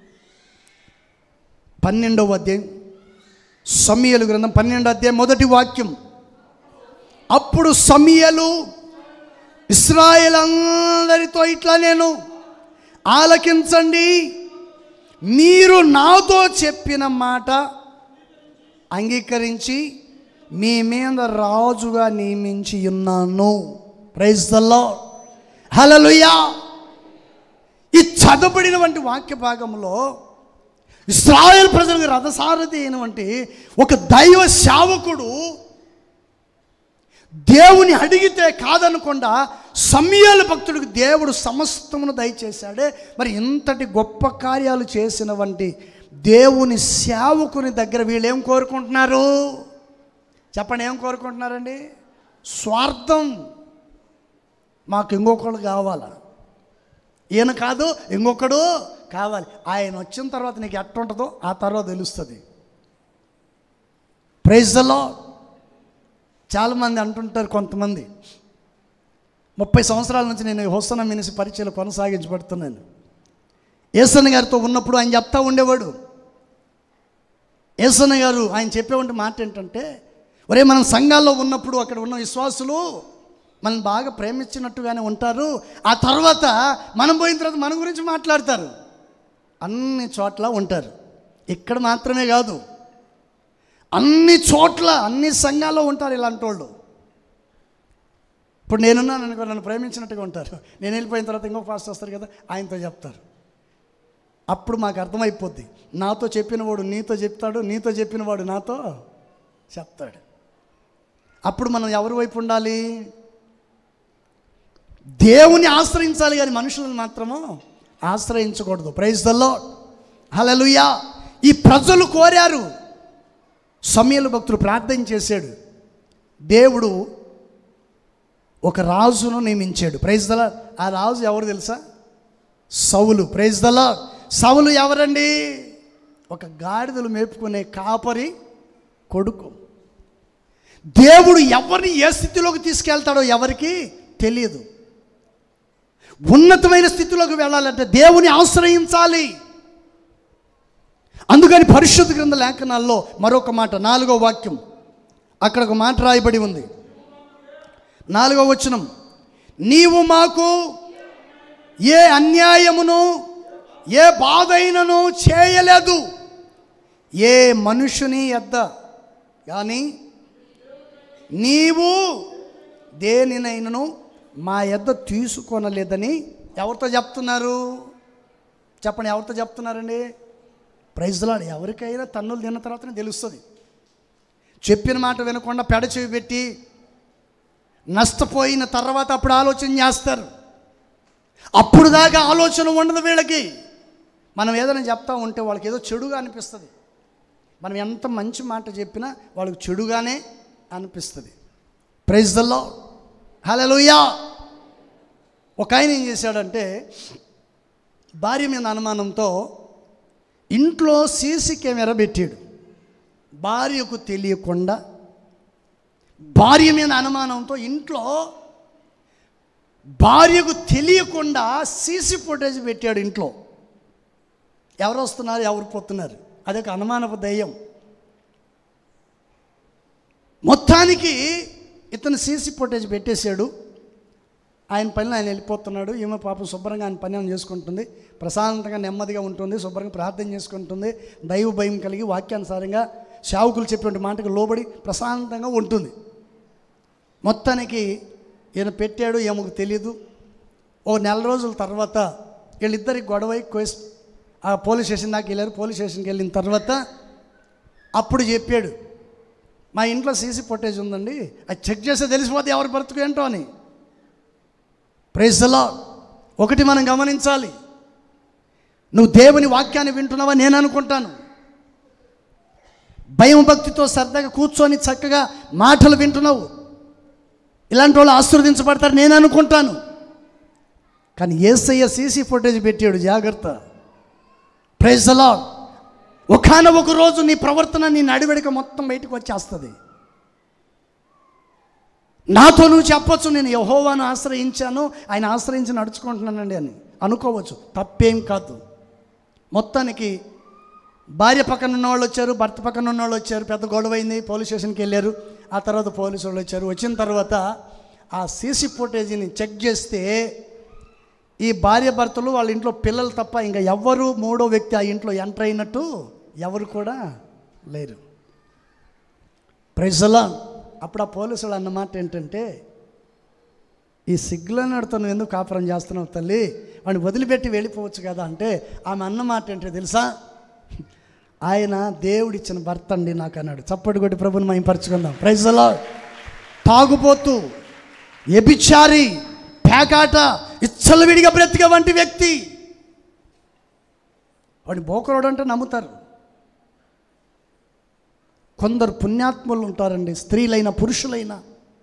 పన్నెండవ అధ్యాయం సమూయేలు గ్రంథం పన్నెండవ అధ్యాయం మొదటి వాక్యం. అప్పుడు సమూయేలు ఇశ్రాయేల్ అందరితో ఇట్లా నేను ఆలకించండి, మీరు నాతో చెప్పిన మాట అంగీకరించి మీ మీద రాజుగా నియమించి ఉన్నాను. ప్రైజ్ ది లార్డ్, హల్లెలూయా. ఈ చదవబడినటువంటి వాక్య భాగంలో ఇశ్రాయేల్ ప్రజలకు రథసారథి అయినటువంటి ఒక దైవ సేవకుడు దేవుని అడిగితే కాదనకుండా సమూయేలు భక్తుడికి దేవుడు సమస్తమును దయచేశాడే. మరి ఇంతటి గొప్ప కార్యాలు చేసినటువంటి దేవుని సేవకుని దగ్గర వీళ్ళు ఏం కోరుకుంటున్నారు? చెప్పండి, ఏం కోరుకుంటున్నారండి? స్వార్థం. మాకు ఇంకొకళ్ళు కావాలా, ఈయన కాదు ఇంకొకడు కావాలి. ఆయన వచ్చిన తర్వాత నీకు ఎట్టుంటుందో ఆ తర్వాత తెలుస్తుంది. Praise the lord. చాలామంది అంటుంటారు, కొంతమంది ముప్పై సంవత్సరాల నుంచి నేను హోసన్న మినిసి పరిచయలు కొనసాగించబడుతున్నాను. యేసన్న గారితో ఉన్నప్పుడు ఆయన చెప్తా ఉండేవాడు. యేసన్న గారు ఆయన చెప్పేవంటి మాట ఏంటంటే, ఒరే మనం సంఘాల్లో ఉన్నప్పుడు అక్కడ ఉన్న విశ్వాసులు మనం బాగా ప్రేమించినట్టుగానే ఉంటారు, ఆ తర్వాత మనం పోయిన తర్వాత మన గురించి మాట్లాడతారు. అన్ని చోట్ల ఉంటారు, ఇక్కడ మాత్రమే కాదు, అన్ని చోట్ల అన్ని సంఘాల్లో ఉంటారు ఇలాంటి వాళ్ళు. ఇప్పుడు నేనున్నాను అనుకో, నన్ను ప్రేమించినట్టుగా ఉంటారు. నేను వెళ్ళిపోయిన తర్వాత ఇంకొక పాస్టర్ వస్తారు కదా, ఆయనతో చెప్తారు. అప్పుడు మాకు అర్థమైపోద్ది, నాతో చెప్పినవాడు నీతో చెప్తాడు, నీతో చెప్పినవాడు నాతో చెప్తాడు. అప్పుడు మనం ఎవరి వైపు ఉండాలి? దేవుని ఆశ్రయించాలి కానీ మనుషులను మాత్రము ఆశ్రయించకూడదు. ప్రైజ్ ది లార్డ్, హల్లెలూయా. ఈ ప్రజలు కోరారు, సమూయేలు భక్తుడు ప్రార్థన చేశాడు, దేవుడు ఒక రాజును నియమించాడు. Praise the lord. ఆ రాజు ఎవరు తెలుసా? సౌలు. Praise the lord. సౌలు ఎవరండి? ఒక గాడిదలు మేపుకునే కాపరి కొడుకు. దేవుడు ఎవరిని ఏ స్థితిలోకి తీసుకెళ్తాడో ఎవరికి తెలియదు. ఉన్నతమైన స్థితిలోకి వెళ్ళాలంటే దేవుని ఆశ్రయించాలి. అందుకని పరిశుద్ధ గ్రంథ లేఖనాల్లో మరొక మాట, నాలుగో వాక్యం, అక్కడ ఒక మాట రాయబడి ఉంది. నాలుగో వచనం, నీవు మాకు ఏ అన్యాయమును ఏ బాధైనను చేయలేదు, ఏ మనుషుని యొద్ద కానీ నీవు దేనినైనను మా యొద్ద తీసుకొనలేదని ఎవరితో చెప్తున్నారు? చెప్పండి, ఎవరితో చెప్తున్నారండి? Praise the lord. ఎవరికైనా తన్నులు తిన్న తర్వాతనే తెలుస్తుంది. చెప్పిన మాట వినకుండా పెడచెవి పెట్టి నష్టపోయిన తర్వాత అప్పుడు ఆలోచన చేస్తారు. అప్పుడు దాకా ఆలోచన ఉండదు వీళ్ళకి. మనం ఏదైనా చెప్తా ఉంటే వాళ్ళకి ఏదో చెడుగా అనిపిస్తుంది. మనం ఎంత మంచి మాట చెప్పినా వాళ్ళకి చెడుగానే అనిపిస్తుంది. ప్రైజ్ ది లార్డ్, హల్లెలూయా. ఒక ఆయన ఏం చేశాడంటే, భార్య మీద అనుమానంతో ఇంట్లో సీసీ కెమెరా పెట్టాడు. భార్యకు తెలియకుండా భార్య మీద అనుమానంతో ఇంట్లో భార్యకు తెలియకుండా సీసీ ఫుటేజ్ పెట్టాడు ఇంట్లో. ఎవరు వస్తున్నారు, ఎవరు పోతున్నారు, అదొక అనుమానపు దయ్యం. మొత్తానికి ఇతను సీసీ ఫుటేజ్ పెట్టేశాడు. ఆయన పనిలో ఆయన వెళ్ళిపోతున్నాడు. ఈమె పాపం శుభ్రంగా ఆయన పని ఏమైనా చేసుకుంటుంది, ప్రశాంతంగా నెమ్మదిగా ఉంటుంది, శుభ్రంగా ప్రార్థన చేసుకుంటుంది, దైవ భయం కలిగి వాక్యానుసారంగా సేవకులు చెప్పిన మాటకు లోబడి ప్రశాంతంగా ఉంటుంది. మొత్తానికి ఈయన పెట్టాడు, ఏమకు తెలియదు. ఓ నెల రోజుల తర్వాత వీళ్ళిద్దరికి గొడవై కోస్ ఆ పోలీస్ స్టేషన్ దాకా వెళ్ళారు. పోలీస్ స్టేషన్కి వెళ్ళిన తర్వాత అప్పుడు చెప్పాడు, మా ఇంట్లో సీసీ ఫుటేజ్ ఉందండి, అది చెక్ చేస్తే తెలిసిపోతే ఎవరు బ్రతుకు ఏంటో అని. Praise the lord. ఒకటి మనం గమనించాలి, నువ్వు దేవుని వాక్యాన్ని వింటున్నావా నేను అనుకుంటాను. భయం భక్తితో సరదాగా కూర్చొని చక్కగా మాటలు వింటున్నావు, ఇలాంటి వాళ్ళు ఆశీర్వదించబడతారు నేను అనుకుంటాను. కానీ యేసయ్య సీసీ ఫుటేజ్ పెట్టాడు, జాగ్రత్త. Praise the lord. ఒకానొక రోజు నీ ప్రవర్తన, నీ నడివడిక మొత్తం బయటకు వచ్చేస్తుంది. నాతో నువ్వు చెప్పొచ్చు, నేను యెహోవాను ఆశ్రయించాను, ఆయన ఆశ్రయించి నడుచుకుంటున్నానండి అని అనుకోవచ్చు, తప్పేం కాదు. మొత్తానికి భార్య పక్కన ఉన్న వాళ్ళు వచ్చారు, భర్త పక్కన ఉన్న వాళ్ళు వచ్చారు, పెద్ద గొడవ అయింది, పోలీస్ స్టేషన్కి వెళ్ళారు. ఆ తర్వాత పోలీసు వాళ్ళు వచ్చారు. వచ్చిన తర్వాత ఆ సీసీ ఫుటేజీని చెక్ చేస్తే ఈ భార్య భర్తలు వాళ్ళ ఇంట్లో పిల్లలు తప్ప ఇంకా ఎవ్వరు మూడో వ్యక్తి ఆ ఇంట్లో ఎంటర్ అయినట్టు ఎవరు కూడా లేరు. Praise the lord. అప్పుడు ఆ పోలీసులు అన్నమాట ఏంటంటే, ఈ సిగ్గులనడితో నువ్వు ఎందుకు కాపురం చేస్తున్నావు తల్లి, వాడిని వదిలిపెట్టి వెళ్ళిపోవచ్చు కదా అంటే, ఆమె అన్నమాట ఏంటో తెలుసా, ఆయన దేవుడిచ్చిన భర్త అండి నాకు అన్నాడు. చప్పటి కొట్టి ప్రభుని మహిమపరచుకుందాం. Praise the lord. తాగుబోతు, వ్యభిచారి, పేకాట, ఇచ్చలవిడిగా బ్రతికే వంటి వ్యక్తి, వాడిని బోకరోడు అంటే నమ్ముతారు. కొందరు పుణ్యాత్ములు ఉంటారండి, స్త్రీలైనా పురుషులైనా.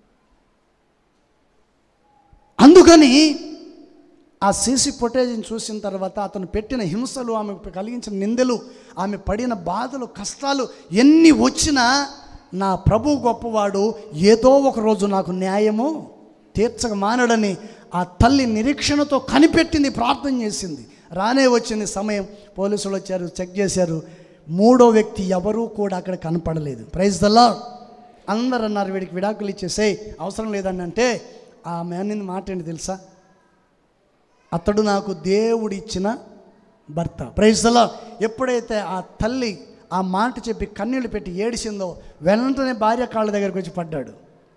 అందుకని ఆ సీసీ ఫుటేజ్ని చూసిన తర్వాత అతను పెట్టిన హింసలు, ఆమె కలిగించిన నిందలు, ఆమె పడిన బాధలు, కష్టాలు ఎన్ని వచ్చినా నా ప్రభు గొప్పవాడు, ఏదో ఒక రోజు నాకు న్యాయము తీర్చక మానడని ఆ తల్లి నిరీక్షణతో కనిపెట్టింది, ప్రార్థన చేసింది. రానే వచ్చింది సమయం, పోలీసులు వచ్చారు, చెక్ చేశారు. మూడో వ్యక్తి ఎవరూ కూడా అక్కడ కనపడలేదు. Praise the lord. అందరు అన్నారు వీడికి విడాకులు ఇచ్చేసే అవసరం లేదని. అంటే ఆ మ్యాన్ మాట ఏంటి తెలుసా, అతడు నాకు దేవుడిచ్చిన భర్త. Praise the lord. ఎప్పుడైతే ఆ తల్లి ఆ మాట చెప్పి కన్నీళ్ళు పెట్టి ఏడిసిందో, వెంటనే భార్య కాళ్ళ దగ్గరికి వచ్చి పడ్డాడు.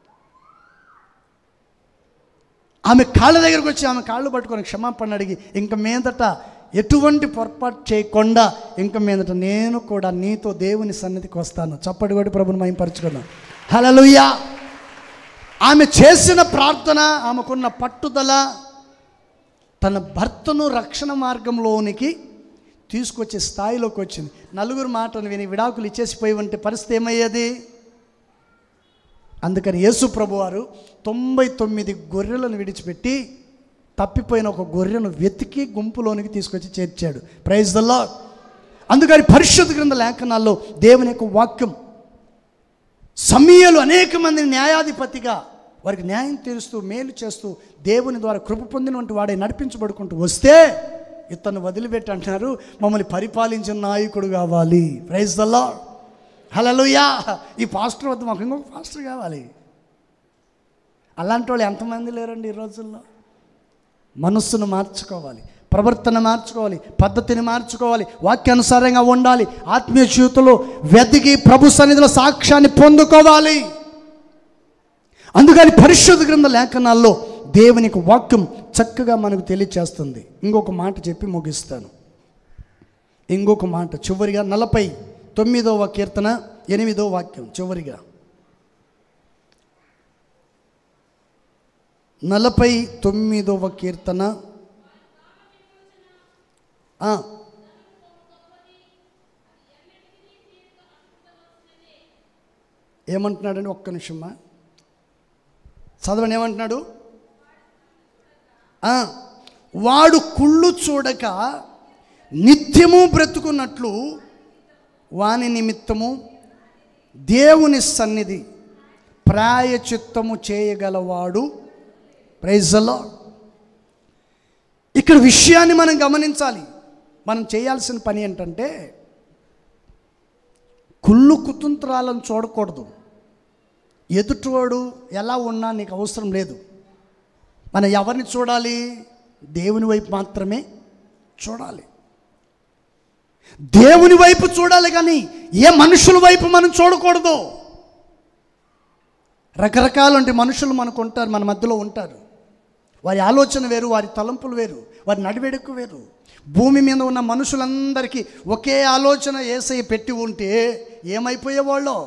ఆమె కాళ్ళ దగ్గరకు వచ్చి ఆమె కాళ్ళు పట్టుకొని క్షమాపణ అడిగి, ఇంక మీదట ఎటువంటి పొరపాటు చేయకుండా ఇంక మీదట నేను కూడా నీతో దేవుని సన్నిధికి వస్తాను. చప్పటి కొట్టి ప్రభుని మహిమపరచుకుందాం. హల్లెలూయా. ఆమె చేసిన ప్రార్థన, ఆమెకున్న పట్టుదల తన భర్తను రక్షణ మార్గంలోనికి తీసుకొచ్చే స్థాయిలోకి వచ్చింది. నలుగురు మాటను విని విడాకులు ఇచ్చేసిపోయి ఉంటే పరిస్థితి ఏమయ్యేది? అందుకని యేసు ప్రభువారు తొంభై తొమ్మిది గొర్రెలను విడిచిపెట్టి తప్పిపోయిన ఒక గొర్రెను వెతికి గుంపులోనికి తీసుకొచ్చి చేర్చాడు. Praise the lord. అందుకని పరిశుద్ధ గ్రంథ లేఖనాల్లో దేవుని యొక్క వాక్యం, సమూయేలు అనేక మందిని న్యాయాధిపతిగా వారికి న్యాయం తీరుస్తూ మేలు చేస్తూ దేవుని ద్వారా కృప పొందినటువంటి వాడే నడిపించబడుకుంటూ వస్తే, ఇతను వదిలిపెట్టి అంటున్నారు, మమ్మల్ని పరిపాలించిన నాయకుడు కావాలి. Praise the lord. హల్లెలూయా. ఈ పాస్టర్ వద్ద, మాకు ఇంకొక పాస్టర్ కావాలి. అలాంటి వాళ్ళు ఎంతమంది లేరండి ఈ రోజుల్లో. మనస్సును మార్చుకోవాలి, ప్రవర్తన మార్చుకోవాలి, పద్ధతిని మార్చుకోవాలి, వాక్యానుసారంగా ఉండాలి, ఆత్మీయ జీవితంలో వెతికి ప్రభు సన్నిధిలో సాక్ష్యాన్ని పొందుకోవాలి. అందుకని పరిశుద్ధ గ్రంథ లేఖనాల్లో దేవునికి వాక్యం చక్కగా మనకు తెలియచేస్తుంది. ఇంకొక మాట చెప్పి ముగిస్తాను. ఇంకొక మాట చివరిగా నలభై తొమ్మిదవ కీర్తన ఎనిమిదో వాక్యం చివరిగా. నలభై తొమ్మిదవ కీర్తన ఏమంటున్నాడండి? ఒక్క నిమిషమ్మా చదవండి. ఏమంటున్నాడు? వాడు కుళ్ళు చూడక నిత్యము బ్రతుకున్నట్లు వాని నిమిత్తము దేవుని సన్నిధి ప్రాయచిత్తము చేయగలవాడు. Praise the lord. ఇక్కడ విషయాన్ని మనం గమనించాలి. మనం చేయాల్సిన పని ఏంటంటే, కుళ్ళు కుతంత్రాలను చూడకూడదు. ఎదుటివాడు ఎలా ఉన్నా నీకు అవసరం లేదు. మనం ఎవరిని చూడాలి? దేవుని వైపు మాత్రమే చూడాలి. దేవుని వైపు చూడాలి, కానీ ఏ మనుషుల వైపు మనం చూడకూడదు. రకరకాలంటి మనుషులు మనకు ఉంటారు, మన మధ్యలో ఉంటారు. వారి ఆలోచన వేరు, వారి తలంపులు వేరు, వారి నడివెడుకు వేరు. భూమి మీద ఉన్న మనుషులందరికీ ఒకే ఆలోచన యేసయ్య పెట్టి ఉంటే ఏమైపోయేవాళ్ళో.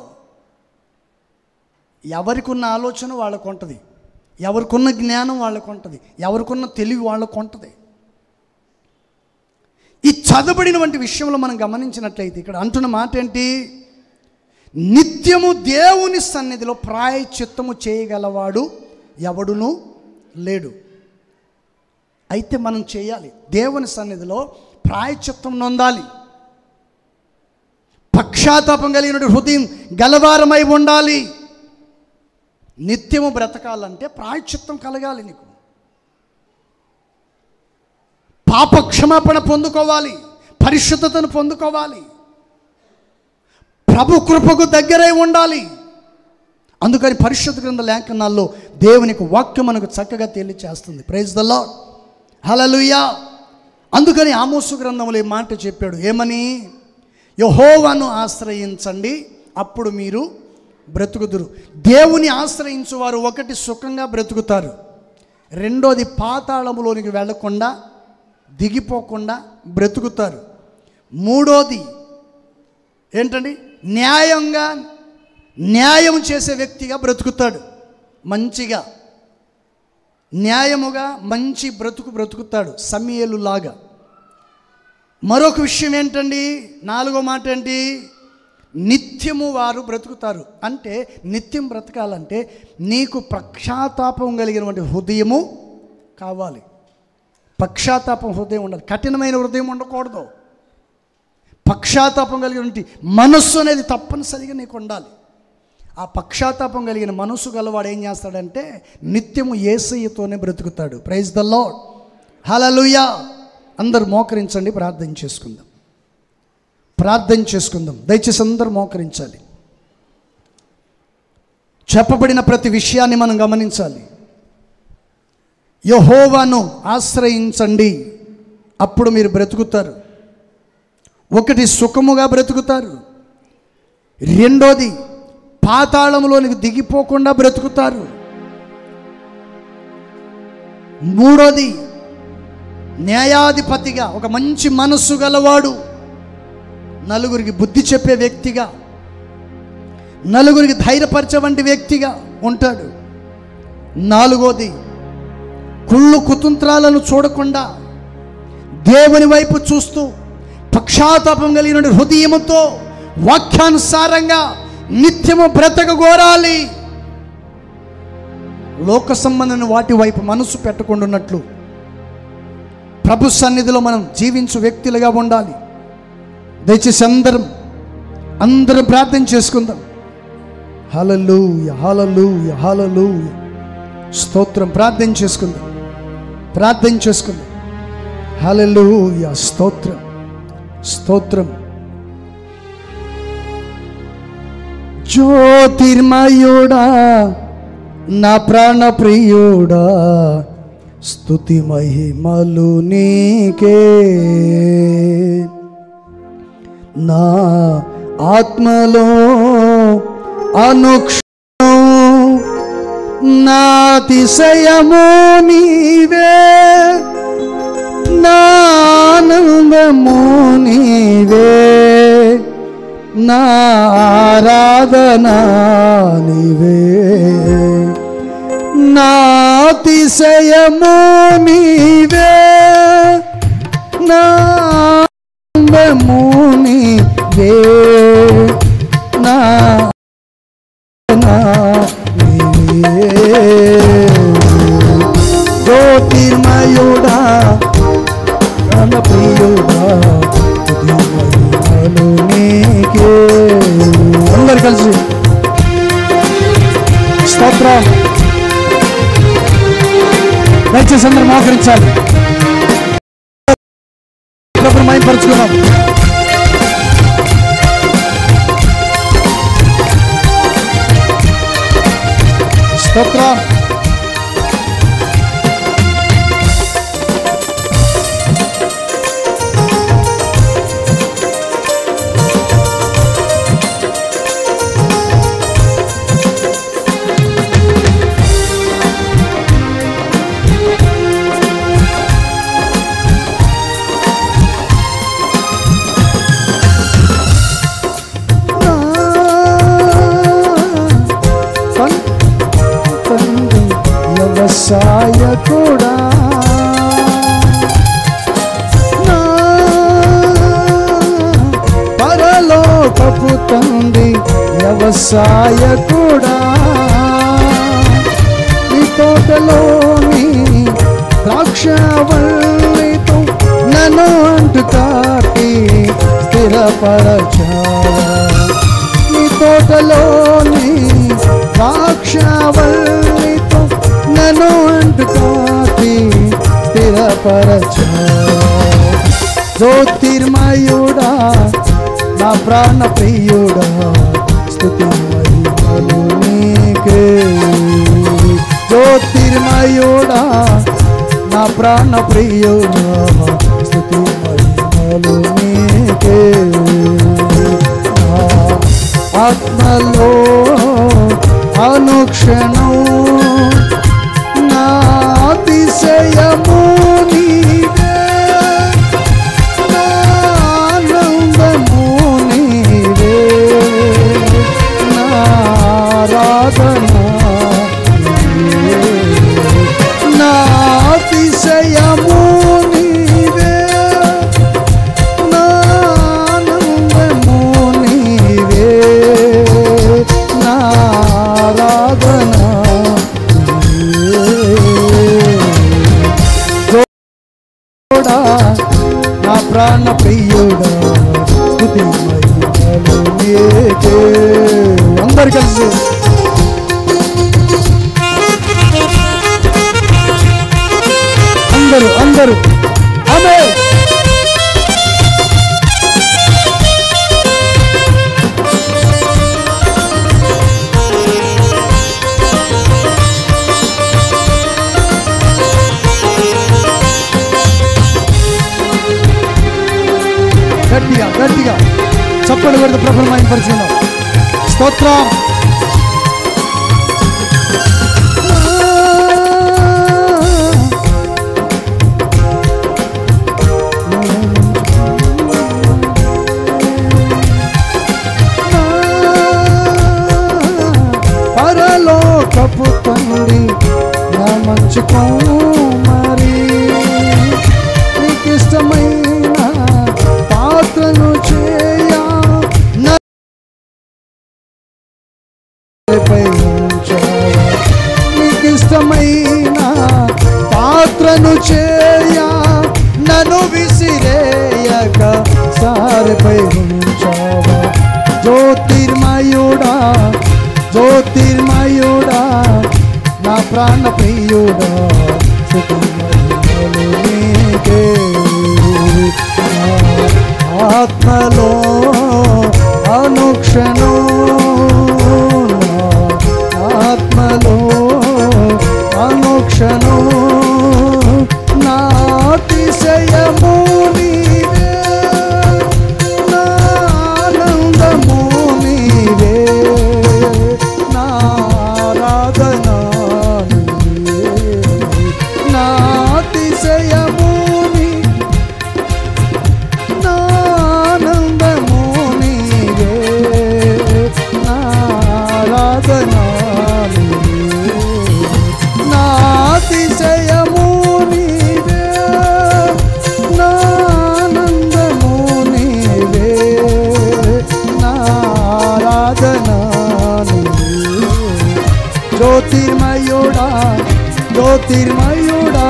ఎవరికున్న ఆలోచన వాళ్ళకు ఉంటుంది, ఎవరికున్న జ్ఞానం వాళ్ళకు ఉంటుంది, ఎవరికున్న తెలివి వాళ్ళకు ఉంటుంది. ఈ చదవబడిన వంటి విషయంలో మనం గమనించినట్లయితే ఇక్కడ అంటున్న మాట ఏంటి? నిత్యము దేవుని సన్నిధిలో ప్రాయచిత్తము చేయగలవాడు ఎవడునూ లేడు. అయితే మనం చేయాలి, దేవుని సన్నిధిలో ప్రాయశ్చిత్తం నొందాలి, పక్షాతాపం కలిగిన హృదయం గలవారమై ఉండాలి. నిత్యము బ్రతకాలంటే ప్రాయశ్చిత్తం కలగాలి, నీకు పాప క్షమాపణ పొందుకోవాలి, పరిశుద్ధతను పొందుకోవాలి, ప్రభు కృపకు దగ్గరై ఉండాలి. అందుకని పరిశుద్ధ గ్రంథ లేఖనాల్లో దేవునికి వాక్యం మనకు చక్కగా తెలియచేస్తుంది. ప్రైజ్ ద లార్డ్, హల్లెలూయా. అందుకని ఆమోసు గ్రంథంలో ఈ మాట చెప్పాడు, ఏమని? యెహోవాను ఆశ్రయించండి, అప్పుడు మీరు బ్రతుకుదురు. దేవుని ఆశ్రయించువారు ఒకటి సుఖంగా బ్రతుకుతారు, రెండోది పాతాళములోనికి వెళ్లకుండా దిగిపోకుండా బ్రతుకుతారు, మూడోది ఏంటండి? న్యాయంగా న్యాయం చేసే వ్యక్తిగా బ్రతుకుతాడు, మంచిగా న్యాయముగా మంచి బ్రతుకు బ్రతుకుతాడు, సమూయేలు లాగా. మరొక విషయం ఏంటండి? నాలుగో మాట ఏంటి? నిత్యము వారు బ్రతుకుతారు. అంటే నిత్యం బ్రతకాలంటే నీకు పక్షాతాపం కలిగినటువంటి హృదయము కావాలి. పక్షాతాపం హృదయం ఉండాలి, కఠినమైన హృదయం ఉండకూడదు. పక్షాతాపం కలిగినటువంటి మనస్సు అనేది తప్పనిసరిగా నీకు ఉండాలి. ఆ పక్షాతాపం కలిగిన మనస్సు గలవాడు ఏం చేస్తాడంటే నిత్యము యేసయ్యతోనే బ్రతుకుతాడు. ప్రైజ్ ద లార్డ్, హల్లెలూయా. అందరూ మోకరించండి, ప్రార్థన చేసుకుందాం, ప్రార్థన చేసుకుందాం. దయచేసి అందరూ మోకరించాలి. చెప్పబడిన ప్రతి విషయాన్ని మనం గమనించాలి. యెహోవాను ఆశ్రయించండి, అప్పుడు మీరు బ్రతుకుతారు. ఒకటి సుఖముగా బ్రతుకుతారు, రెండోది పాతాళంలోనికి దిగిపోకుండా బ్రతుకుతారు, మూడోది న్యాయాధిపతిగా ఒక మంచి మనస్సు గలవాడు, నలుగురికి బుద్ధి చెప్పే వ్యక్తిగా, నలుగురికి ధైర్యపరచే వంటి వ్యక్తిగా ఉంటాడు. నాలుగోది కుళ్ళు కుతంత్రాలను చూడకుండా దేవుని వైపు చూస్తూ పక్షాతాపం కలిగిన హృదయముతో వాక్యానుసారంగా నిత్యము బ్రతకగోరాలి. లోక సంబంధమైన వాటి వైపు మనసు పెట్టకుండాన్నట్లు ప్రభు సన్నిధిలో మనం జీవించు వ్యక్తులుగా ఉండాలి. దయచేసి అందరం అందరం ప్రార్థన చేసుకుందాం. హల్లెలూయా, హల్లెలూయా, హల్లెలూయా. స్తోత్రం. ప్రార్థన చేసుకుందాం, ప్రార్థన చేసుకుందాం. హల్లెలూయా, స్తోత్రం, స్తోత్రం. జ్యోతిర్మయుడా, నా ప్రాణ ప్రియుడా, స్తుతి మహిమలు నీకే. నా ఆత్మలో అనుక్షణం నా అతిశయము నీవే, నా ఆనందము నీవే, నా ఆరాధన నీవే, నా అతిశయము నీవే, నా ఆనందము నీవే, నా నీవే. జ్యోతిర్మయుడా, ప్రాణ ప్రియుడా, నీకే. అందరు కలిసి స్తోత్రం. దయచేసి అందరూ మోకరించాలి, ప్రభువును మహిమపరచుకుందాం. స్తోత్రం. వ్యవసాయకుడా, నా పరలోకపు తండ్రి వ్యవసాయకుడా, నీ తోటలోని ద్రాక్ష ద్రాక్షవల్లితో నన్ను అంటుకాటి స్థిరపరచావా, నీ తోటలోని ద్రాక్షవల్లితో నన్ను అంటుకాటి స్థిరపరచావా. జ్యోతిర్మయుడా నా ప్రాణ ప్రియుడా స్తుతి మహిమలు నీకే. జ్యోతిర్మయుడా నా ప్రాణ ప్రియుడా స్తుతి మహిమలు నీకే. ఆత్మలో అనుక్షణం నా అతిశయము నీవే, నా ఆనందము నీవే, నా ఆరాధన నీవే, నా అతిశయము నీవే, నా ఆనందము నీవే, నా ఆరాధన నా ప్రాణ ప్రియుడా స్తుతి మహిమలు నీకే. అందరు కలిసి అందరూ అందరూ ఆమేన్. గట్టిగా గట్టిగా చప్పట్లు కొడుతూ ప్రభువుని మహిమపరుచుకుందాం. స్తోత్రం. పరలోకపు తండ్రి నా మంచు కుమారి, నీకిష్టమైన పాత్రను చేయ నీకిష్టమైన పాత్రను చేయ నన్ను విసిరేయక సారిపై ఉంచావా. జ్యోతిర్మయుడా జ్యోతిర్మయుడా నా ప్రాణ ప్రియుడా స్తుతి మహిమలు నీకే. ఆత్మలో అనుక్షణం ఆత్మలో అనుక్షణం నా అతిశయము నీవే, నా ఆనందము నీవే, నా ఆరాధన నీవే, నా అతిశయము నా ఆనందము నీవే, నా ఆరాధన నా అతిశయము నీవే, నా ఆనందము నీవే, నా ఆరాధన నీవే. జ్యోతిర్మయుడా జ్యోతిర్మయుడా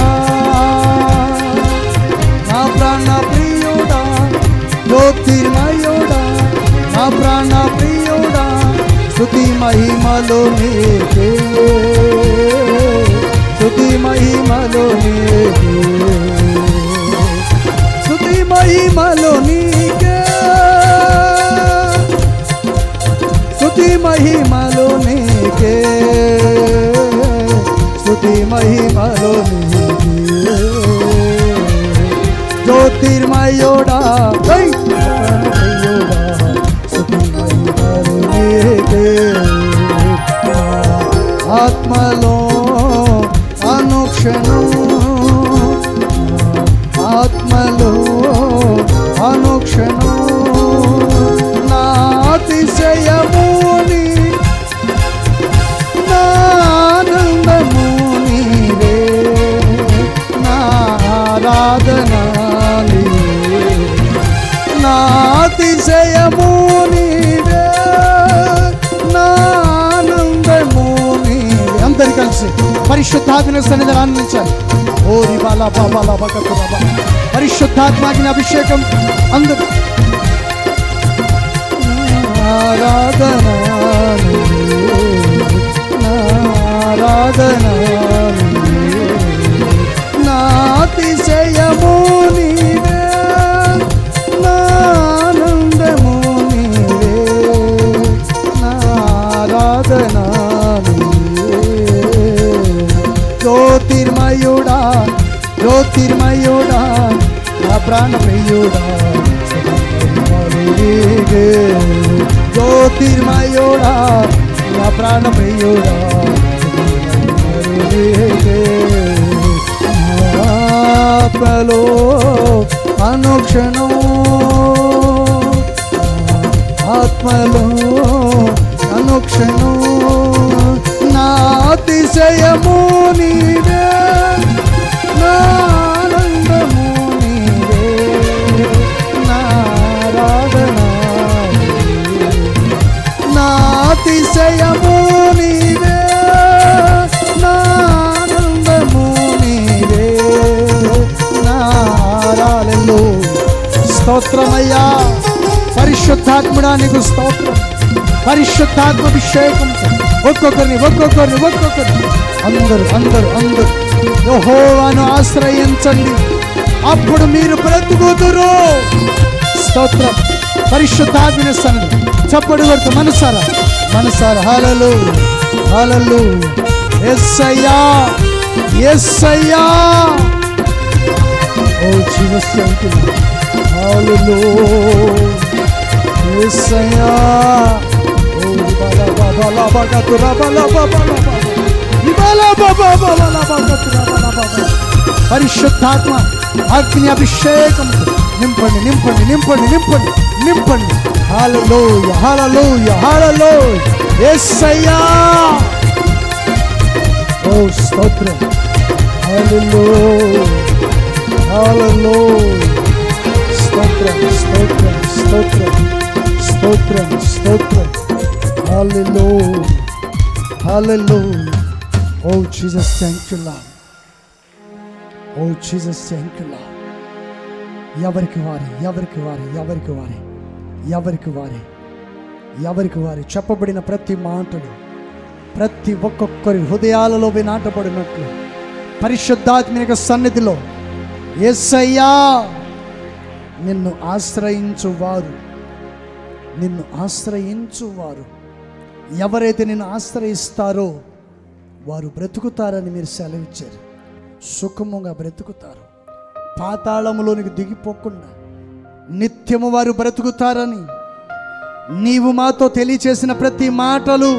నా ప్రాణ ప్రియుడా, జ్యోతిర్మయుడా నా ప్రాణ ప్రియుడా స్తుతి మహిమలు నీకే, స్తుతి మహిమలు నీకే, స్తుతి మహిమలు నీకే, స్తుతి మహిమలు నీకే, స్తుతి మహిమలు నీకే. జ్యోతిర్మయుడా స్తుతి మహిమలు నీకే. ఆత్మలో అనుక్షణం ఆత్మలో అనుక్షణం నా అతిశయము నీ, నా ఆనందము నీవే, నా ఆరాధన నీవే, నా అతిశయము నీవే, నా ఆనందము నీవే. అందరు కలిసి పరిశుద్ధాత్మ సన్నిధిని ఆనందించాలి. ఓరి బాల బాబాల బకతు బాబా పరిశుద్ధాత్మకి అభిషేకం అందరూ ఆరాధన ఆరాధన నా అతిశయము నీవే నా ఆనందము నీవే నా ఆరాధన జ్యోతిర్మయుడా జ్యోతిర్మయుడా నా ప్రాణప్రియుడా జ్యోతిర్మయుడా నా ప్రాణప్రియుడా ఆత్మలో అనుక్షణం ఆత్మలో అనుక్షణం నా అతిశయము నీవే నా ఆనందము నీవే నా ఆరాధన నా అతిశయము నీవే నా ఆనందము నీవే నా ఆరాధన స్తోత్రమయ్యా పరిశుద్ధాత్ముడా నీకు స్తోత్రం పరిశుద్ధాత్మ అభిషేకం ఒక్కొక్కరిని ఒక్కొక్కరిని ఒక్కొక్కరిని అందరూ అందరూ అందరూ యెహోవాను ఆశ్రయించండి అప్పుడు మీరు బ్రతుకుదురు స్తోత్రం పరిశుద్ధాత్మని సన్నిధి చప్పడు కొడుతూ మనసారా మనసారా హల్లెలూయా హల్లెలూయా యేసయ్యా యేసయ్యా ఓ జీసస్ థాంక్ యూ హల్లెలూయా యేసయ్యా ఓ బాలా బాలా బాగతురా బాలా బాలా బాలా బాలా బాలా బాగతురా బాలా బాలా పరిశుద్ధాత్మ అగ్ని అభిషేకం నింపండి నింపండి నింపండి నింపండి నింపండి హల్లెలూయా హల్లెలూయా హల్లెలూయా యేసయ్యా ఓ స్తోత్రం హల్లెలూయా హల్లెలూయా స్తోత్రం స్తోత్రం స్తోత్రం స్తోత్రం స్తోత్రం హల్లెలూయా హల్లెలూయా ఓ జీసస్ థాంక్ యూ లార్డ్ ఓ జీసస్ థాంక్ యూ లార్డ్ ఎవరికి వారే ఎవరికి వారే ఎవరికి వారే ఎవరికి వారే ఎవరికి వారే చెప్పబడిన ప్రతి మాటలు ప్రతి ఒక్కొక్కరి హృదయాలలో నాటబడినట్లు పరిశుద్ధాత్మక సన్నిధిలో యేసయ్యా నిన్ను ఆశ్రయించువారు నిన్ను ఆశ్రయించువారు ఎవరైతే నిన్ను ఆశ్రయిస్తారో వారు బ్రతుకుతారని మీరు సెలవిచ్చారు సుఖముగా బ్రతుకుతారు పాతాళములోనికి దిగిపోకుండా నిత్యము వారు బ్రతుకుతారని నీవు మాతో తెలియచేసిన ప్రతి మాటలు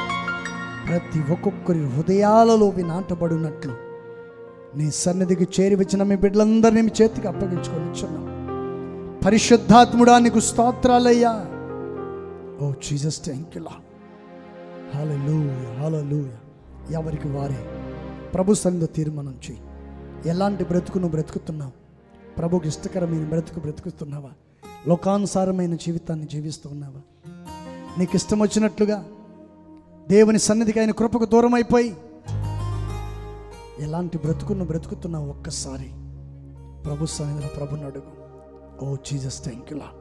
ప్రతి ఒక్కొక్కరి హృదయాలలో నాటబడినట్లు నీ సన్నిధికి చేరి వచ్చిన మీ బిడ్డలందరినీ మీ చేతికి అప్పగించుకొని ఇచ్చున్నాం పరిశుద్ధాత్ముడా నీకు స్తోత్రాలయ్యా ఓ జీసస్ థాంక్ యూ లార్డ్ హల్లెలూయా హల్లెలూయా ఎవరికి వారే ప్రభు సన్నిధిలో తీర్మానం చేయి ఎలాంటి బ్రతుకు నువ్వు బ్రతుకుతున్నావు ప్రభుకి ఇష్టకరమైన బ్రతుకు బ్రతుకుతున్నావా లోకానుసారమైన జీవితాన్ని జీవిస్తూ ఉన్నావా నీకు ఇష్టం వచ్చినట్లుగా దేవుని సన్నిధికి ఆయన కృపకు దూరం అయిపోయి ఎలాంటి బ్రతుకును బ్రతుకుతున్నావు ఒక్కసారి ప్రభు సన్నిధిలో ప్రభుని అడుగు ఓ జీసస్ థాంక్ యూ లార్డ్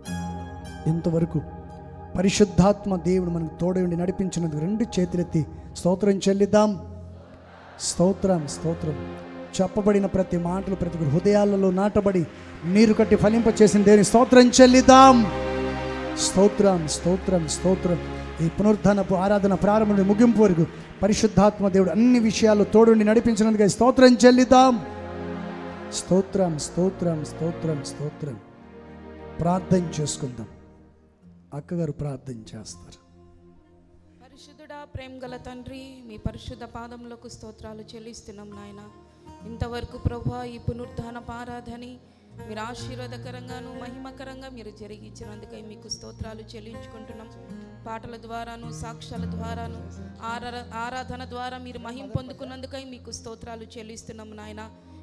ఇంతవరకు పరిశుద్ధాత్మ దేవుడు మనకు తోడై ఉండి నడిపించినందుకు రెండు చేతులెత్తి స్తోత్రం చెల్లిద్దాం స్తోత్రం స్తోత్రం చెప్పబడిన ప్రతి మాటలు ప్రతి హృదయాలలో నాటబడి నీరు కట్టి ఫలింప చేసిన దేవుని స్తోత్రం చెల్లిద్దాం స్తోత్రం స్తోత్రం స్తోత్రం ఈ పునరుద్ధానపు ఆరాధన ప్రారంభం ముగింపు వరకు పరిశుద్ధాత్మ దేవుడు అన్ని విషయాలు తోడుండి నడిపించినందుకు స్తోత్రం చెల్లిద్దాం స్తోత్రం స్తోత్రం స్తోత్రం స్తోత్రం ప్రార్థన చేసుకుందాం అక్కగారు ప్రార్థన చేస్తారు పరిశుద్ధుడా ప్రేమ గల తండ్రి మీ పరిశుద్ధ పాదములకు స్తోత్రాలు చెల్లిస్తున్నాం నాయన ఇంతవరకు ప్రభువా ఈ పునరుద్ధాన ఆరాధని మీరు ఆశీర్వాదకరంగాను మహిమకరంగా మీరు జరిగించినందుకై మీకు స్తోత్రాలు చెల్లించుకుంటున్నాం పాటల ద్వారాను సాక్ష్యాల ద్వారాను ఆరా ఆరాధన ద్వారా మీరు మహిమ పొందుకున్నందుకై మీకు స్తోత్రాలు చెల్లిస్తున్నాం నాయన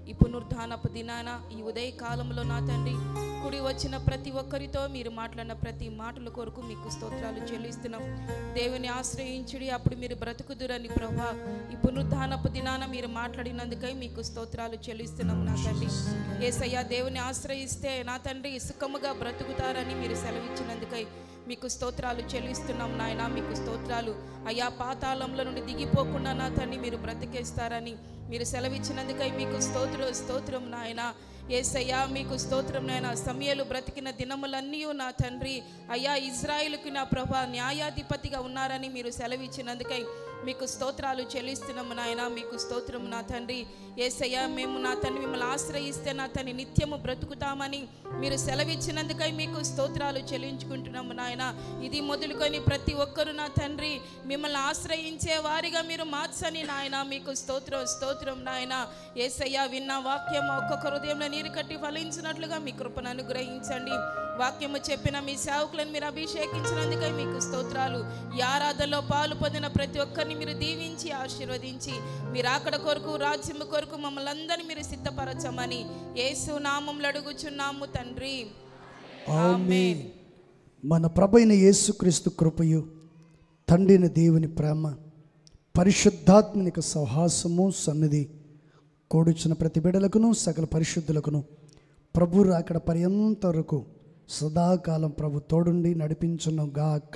ఈ పునరుద్ధానపు దినాన ఈ ఉదయ కాలంలో నా తండ్రి కుడి వచ్చిన ప్రతి ఒక్కరితో మీరు మాట్లాడిన ప్రతి మాటల కొరకు మీకు స్తోత్రాలు చెల్లిస్తున్నాం. దేవుని ఆశ్రయించుడి, అప్పుడు మీరు బ్రతుకుదురని ప్రభా ఈ పునరుద్ధానపు దినాన మీరు మాట్లాడినందుకై మీకు స్తోత్రాలు చెల్లిస్తున్నాం నా తండ్రి. యేసయ్యా, దేవుని ఆశ్రయిస్తే నా తండ్రి సుఖముగా బ్రతుకుతారని మీరు సెలవిచ్చినందుకై మీకు స్తోత్రాలు చెల్లిస్తున్నాం నాయన. మీకు స్తోత్రాలు అయ్యా. పాతాళంలో నుండి దిగిపోకుండా నా తండ్రి మీరు బ్రతికేస్తారని మీరు సెలవిచ్చినందుకై మీకు స్తోత్రం స్తోత్రం నాయన. యేసయ్యా, మీకు స్తోత్రం నాయన. సమయలు బ్రతికిన దినములన్నీ నా తండ్రి అయ్యా ఇజ్రాయిలుకి నా ప్రభా న్యాయాధిపతిగా ఉన్నారని మీరు సెలవిచ్చినందుకై మీకు స్తోత్రాలు చెల్లిస్తున్నాము నాయన. మీకు స్తోత్రం నా తండ్రి. యేసయ్యా, మేము నా తండ్రి మిమ్మల్ని ఆశ్రయిస్తే నా తండ్రి నిత్యము బ్రతుకుతామని మీరు సెలవిచ్చినందుకై మీకు స్తోత్రాలు చెల్లించుకుంటున్నాము నాయన. ఇది మొదలుకొని ప్రతి ఒక్కరు నా తండ్రి మిమ్మల్ని ఆశ్రయించే వారిగా మీరు మార్చని నాయన. మీకు స్తోత్రం స్తోత్రం నాయన. యేసయ్యా, విన్న వాక్యం ఒక్కొక్క హృదయంలో నీరు కట్టి ఫలించినట్లుగా మీ కృపను అనుగ్రహించండి. వాక్యము చెప్పిన మీ సేవకులను మీరు అభిషేకించినందుకై మీకు స్తోత్రాలు. ఈ ఆరాధనలో పాలు పొందిన ప్రతి ఒక్కరిని మీరు దీవించి ఆశీర్వదించి మీరు అక్కడ కొరకు రాజ్యము కొరకు మమ్మల్ని అందరినీ మీరు సిద్ధపరచమని యేసు నామములో అడుగుచున్నాము తండ్రి, ఆమేన్. మన ప్రభువైన యేసుక్రీస్తు కృపయు, తండ్రిని దేవుని ప్రేమ, పరిశుద్ధాత్మనిక సహవాసము సన్నిధి కూడుచున్న ప్రతి బిడ్డలకును సకల పరిశుద్ధులకును ప్రభు రాకడ పర్యంత వరకు సదాకాలం ప్రభు తోడుండి నడిపించును గాక.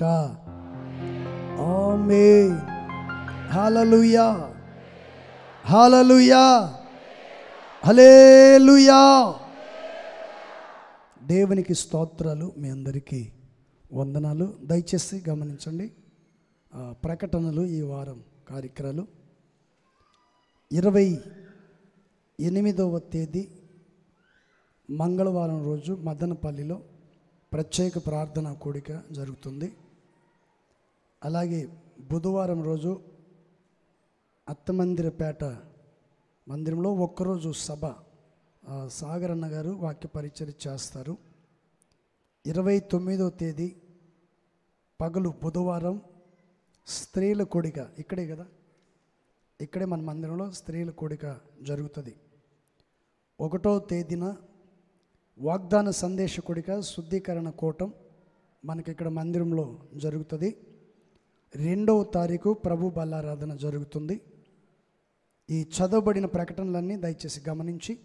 ఆమేన్. హల్లెలూయా, హల్లెలూయా, హల్లెలూయా. దేవునికి స్తోత్రాలు. మీ అందరికీ వందనాలు. దయచేసి గమనించండి, ప్రకటనలు ఈ వారం కార్యక్రమాలు ఇరవై ఎనిమిదవ తేదీ మంగళవారం రోజు మదనపల్లిలో ప్రత్యేక ప్రార్థన కూడిక జరుగుతుంది. అలాగే బుధవారం రోజు అత్తమందిరపేట మందిరంలో ఒక్కరోజు సభ, సాగరన్న గారు వాక్య పరిచర్య చేస్తారు. ఇరవై తొమ్మిదవ తేదీ పగలు బుధవారం స్త్రీల కూడిక ఇక్కడే కదా, ఇక్కడే మన మందిరంలో స్త్రీల కూడిక జరుగుతుంది. ఒకటో తేదీన వాగ్దాన సందేశ కూడిక శుద్ధీకరణ కూటం మనకి ఇక్కడ మందిరంలో జరుగుతుంది. రెండవ తారీఖు ప్రభు బల్లారాధన జరుగుతుంది. ఈ చదవబడిన ప్రకటనలన్నీ దయచేసి గమనించి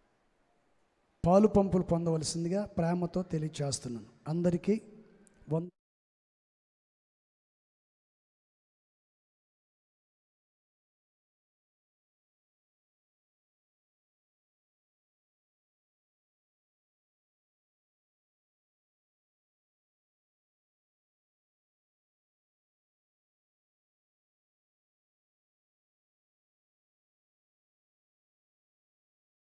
పాలు పంపులు పొందవలసిందిగా ప్రేమతో తెలియజేస్తున్నాను. అందరికీ వంద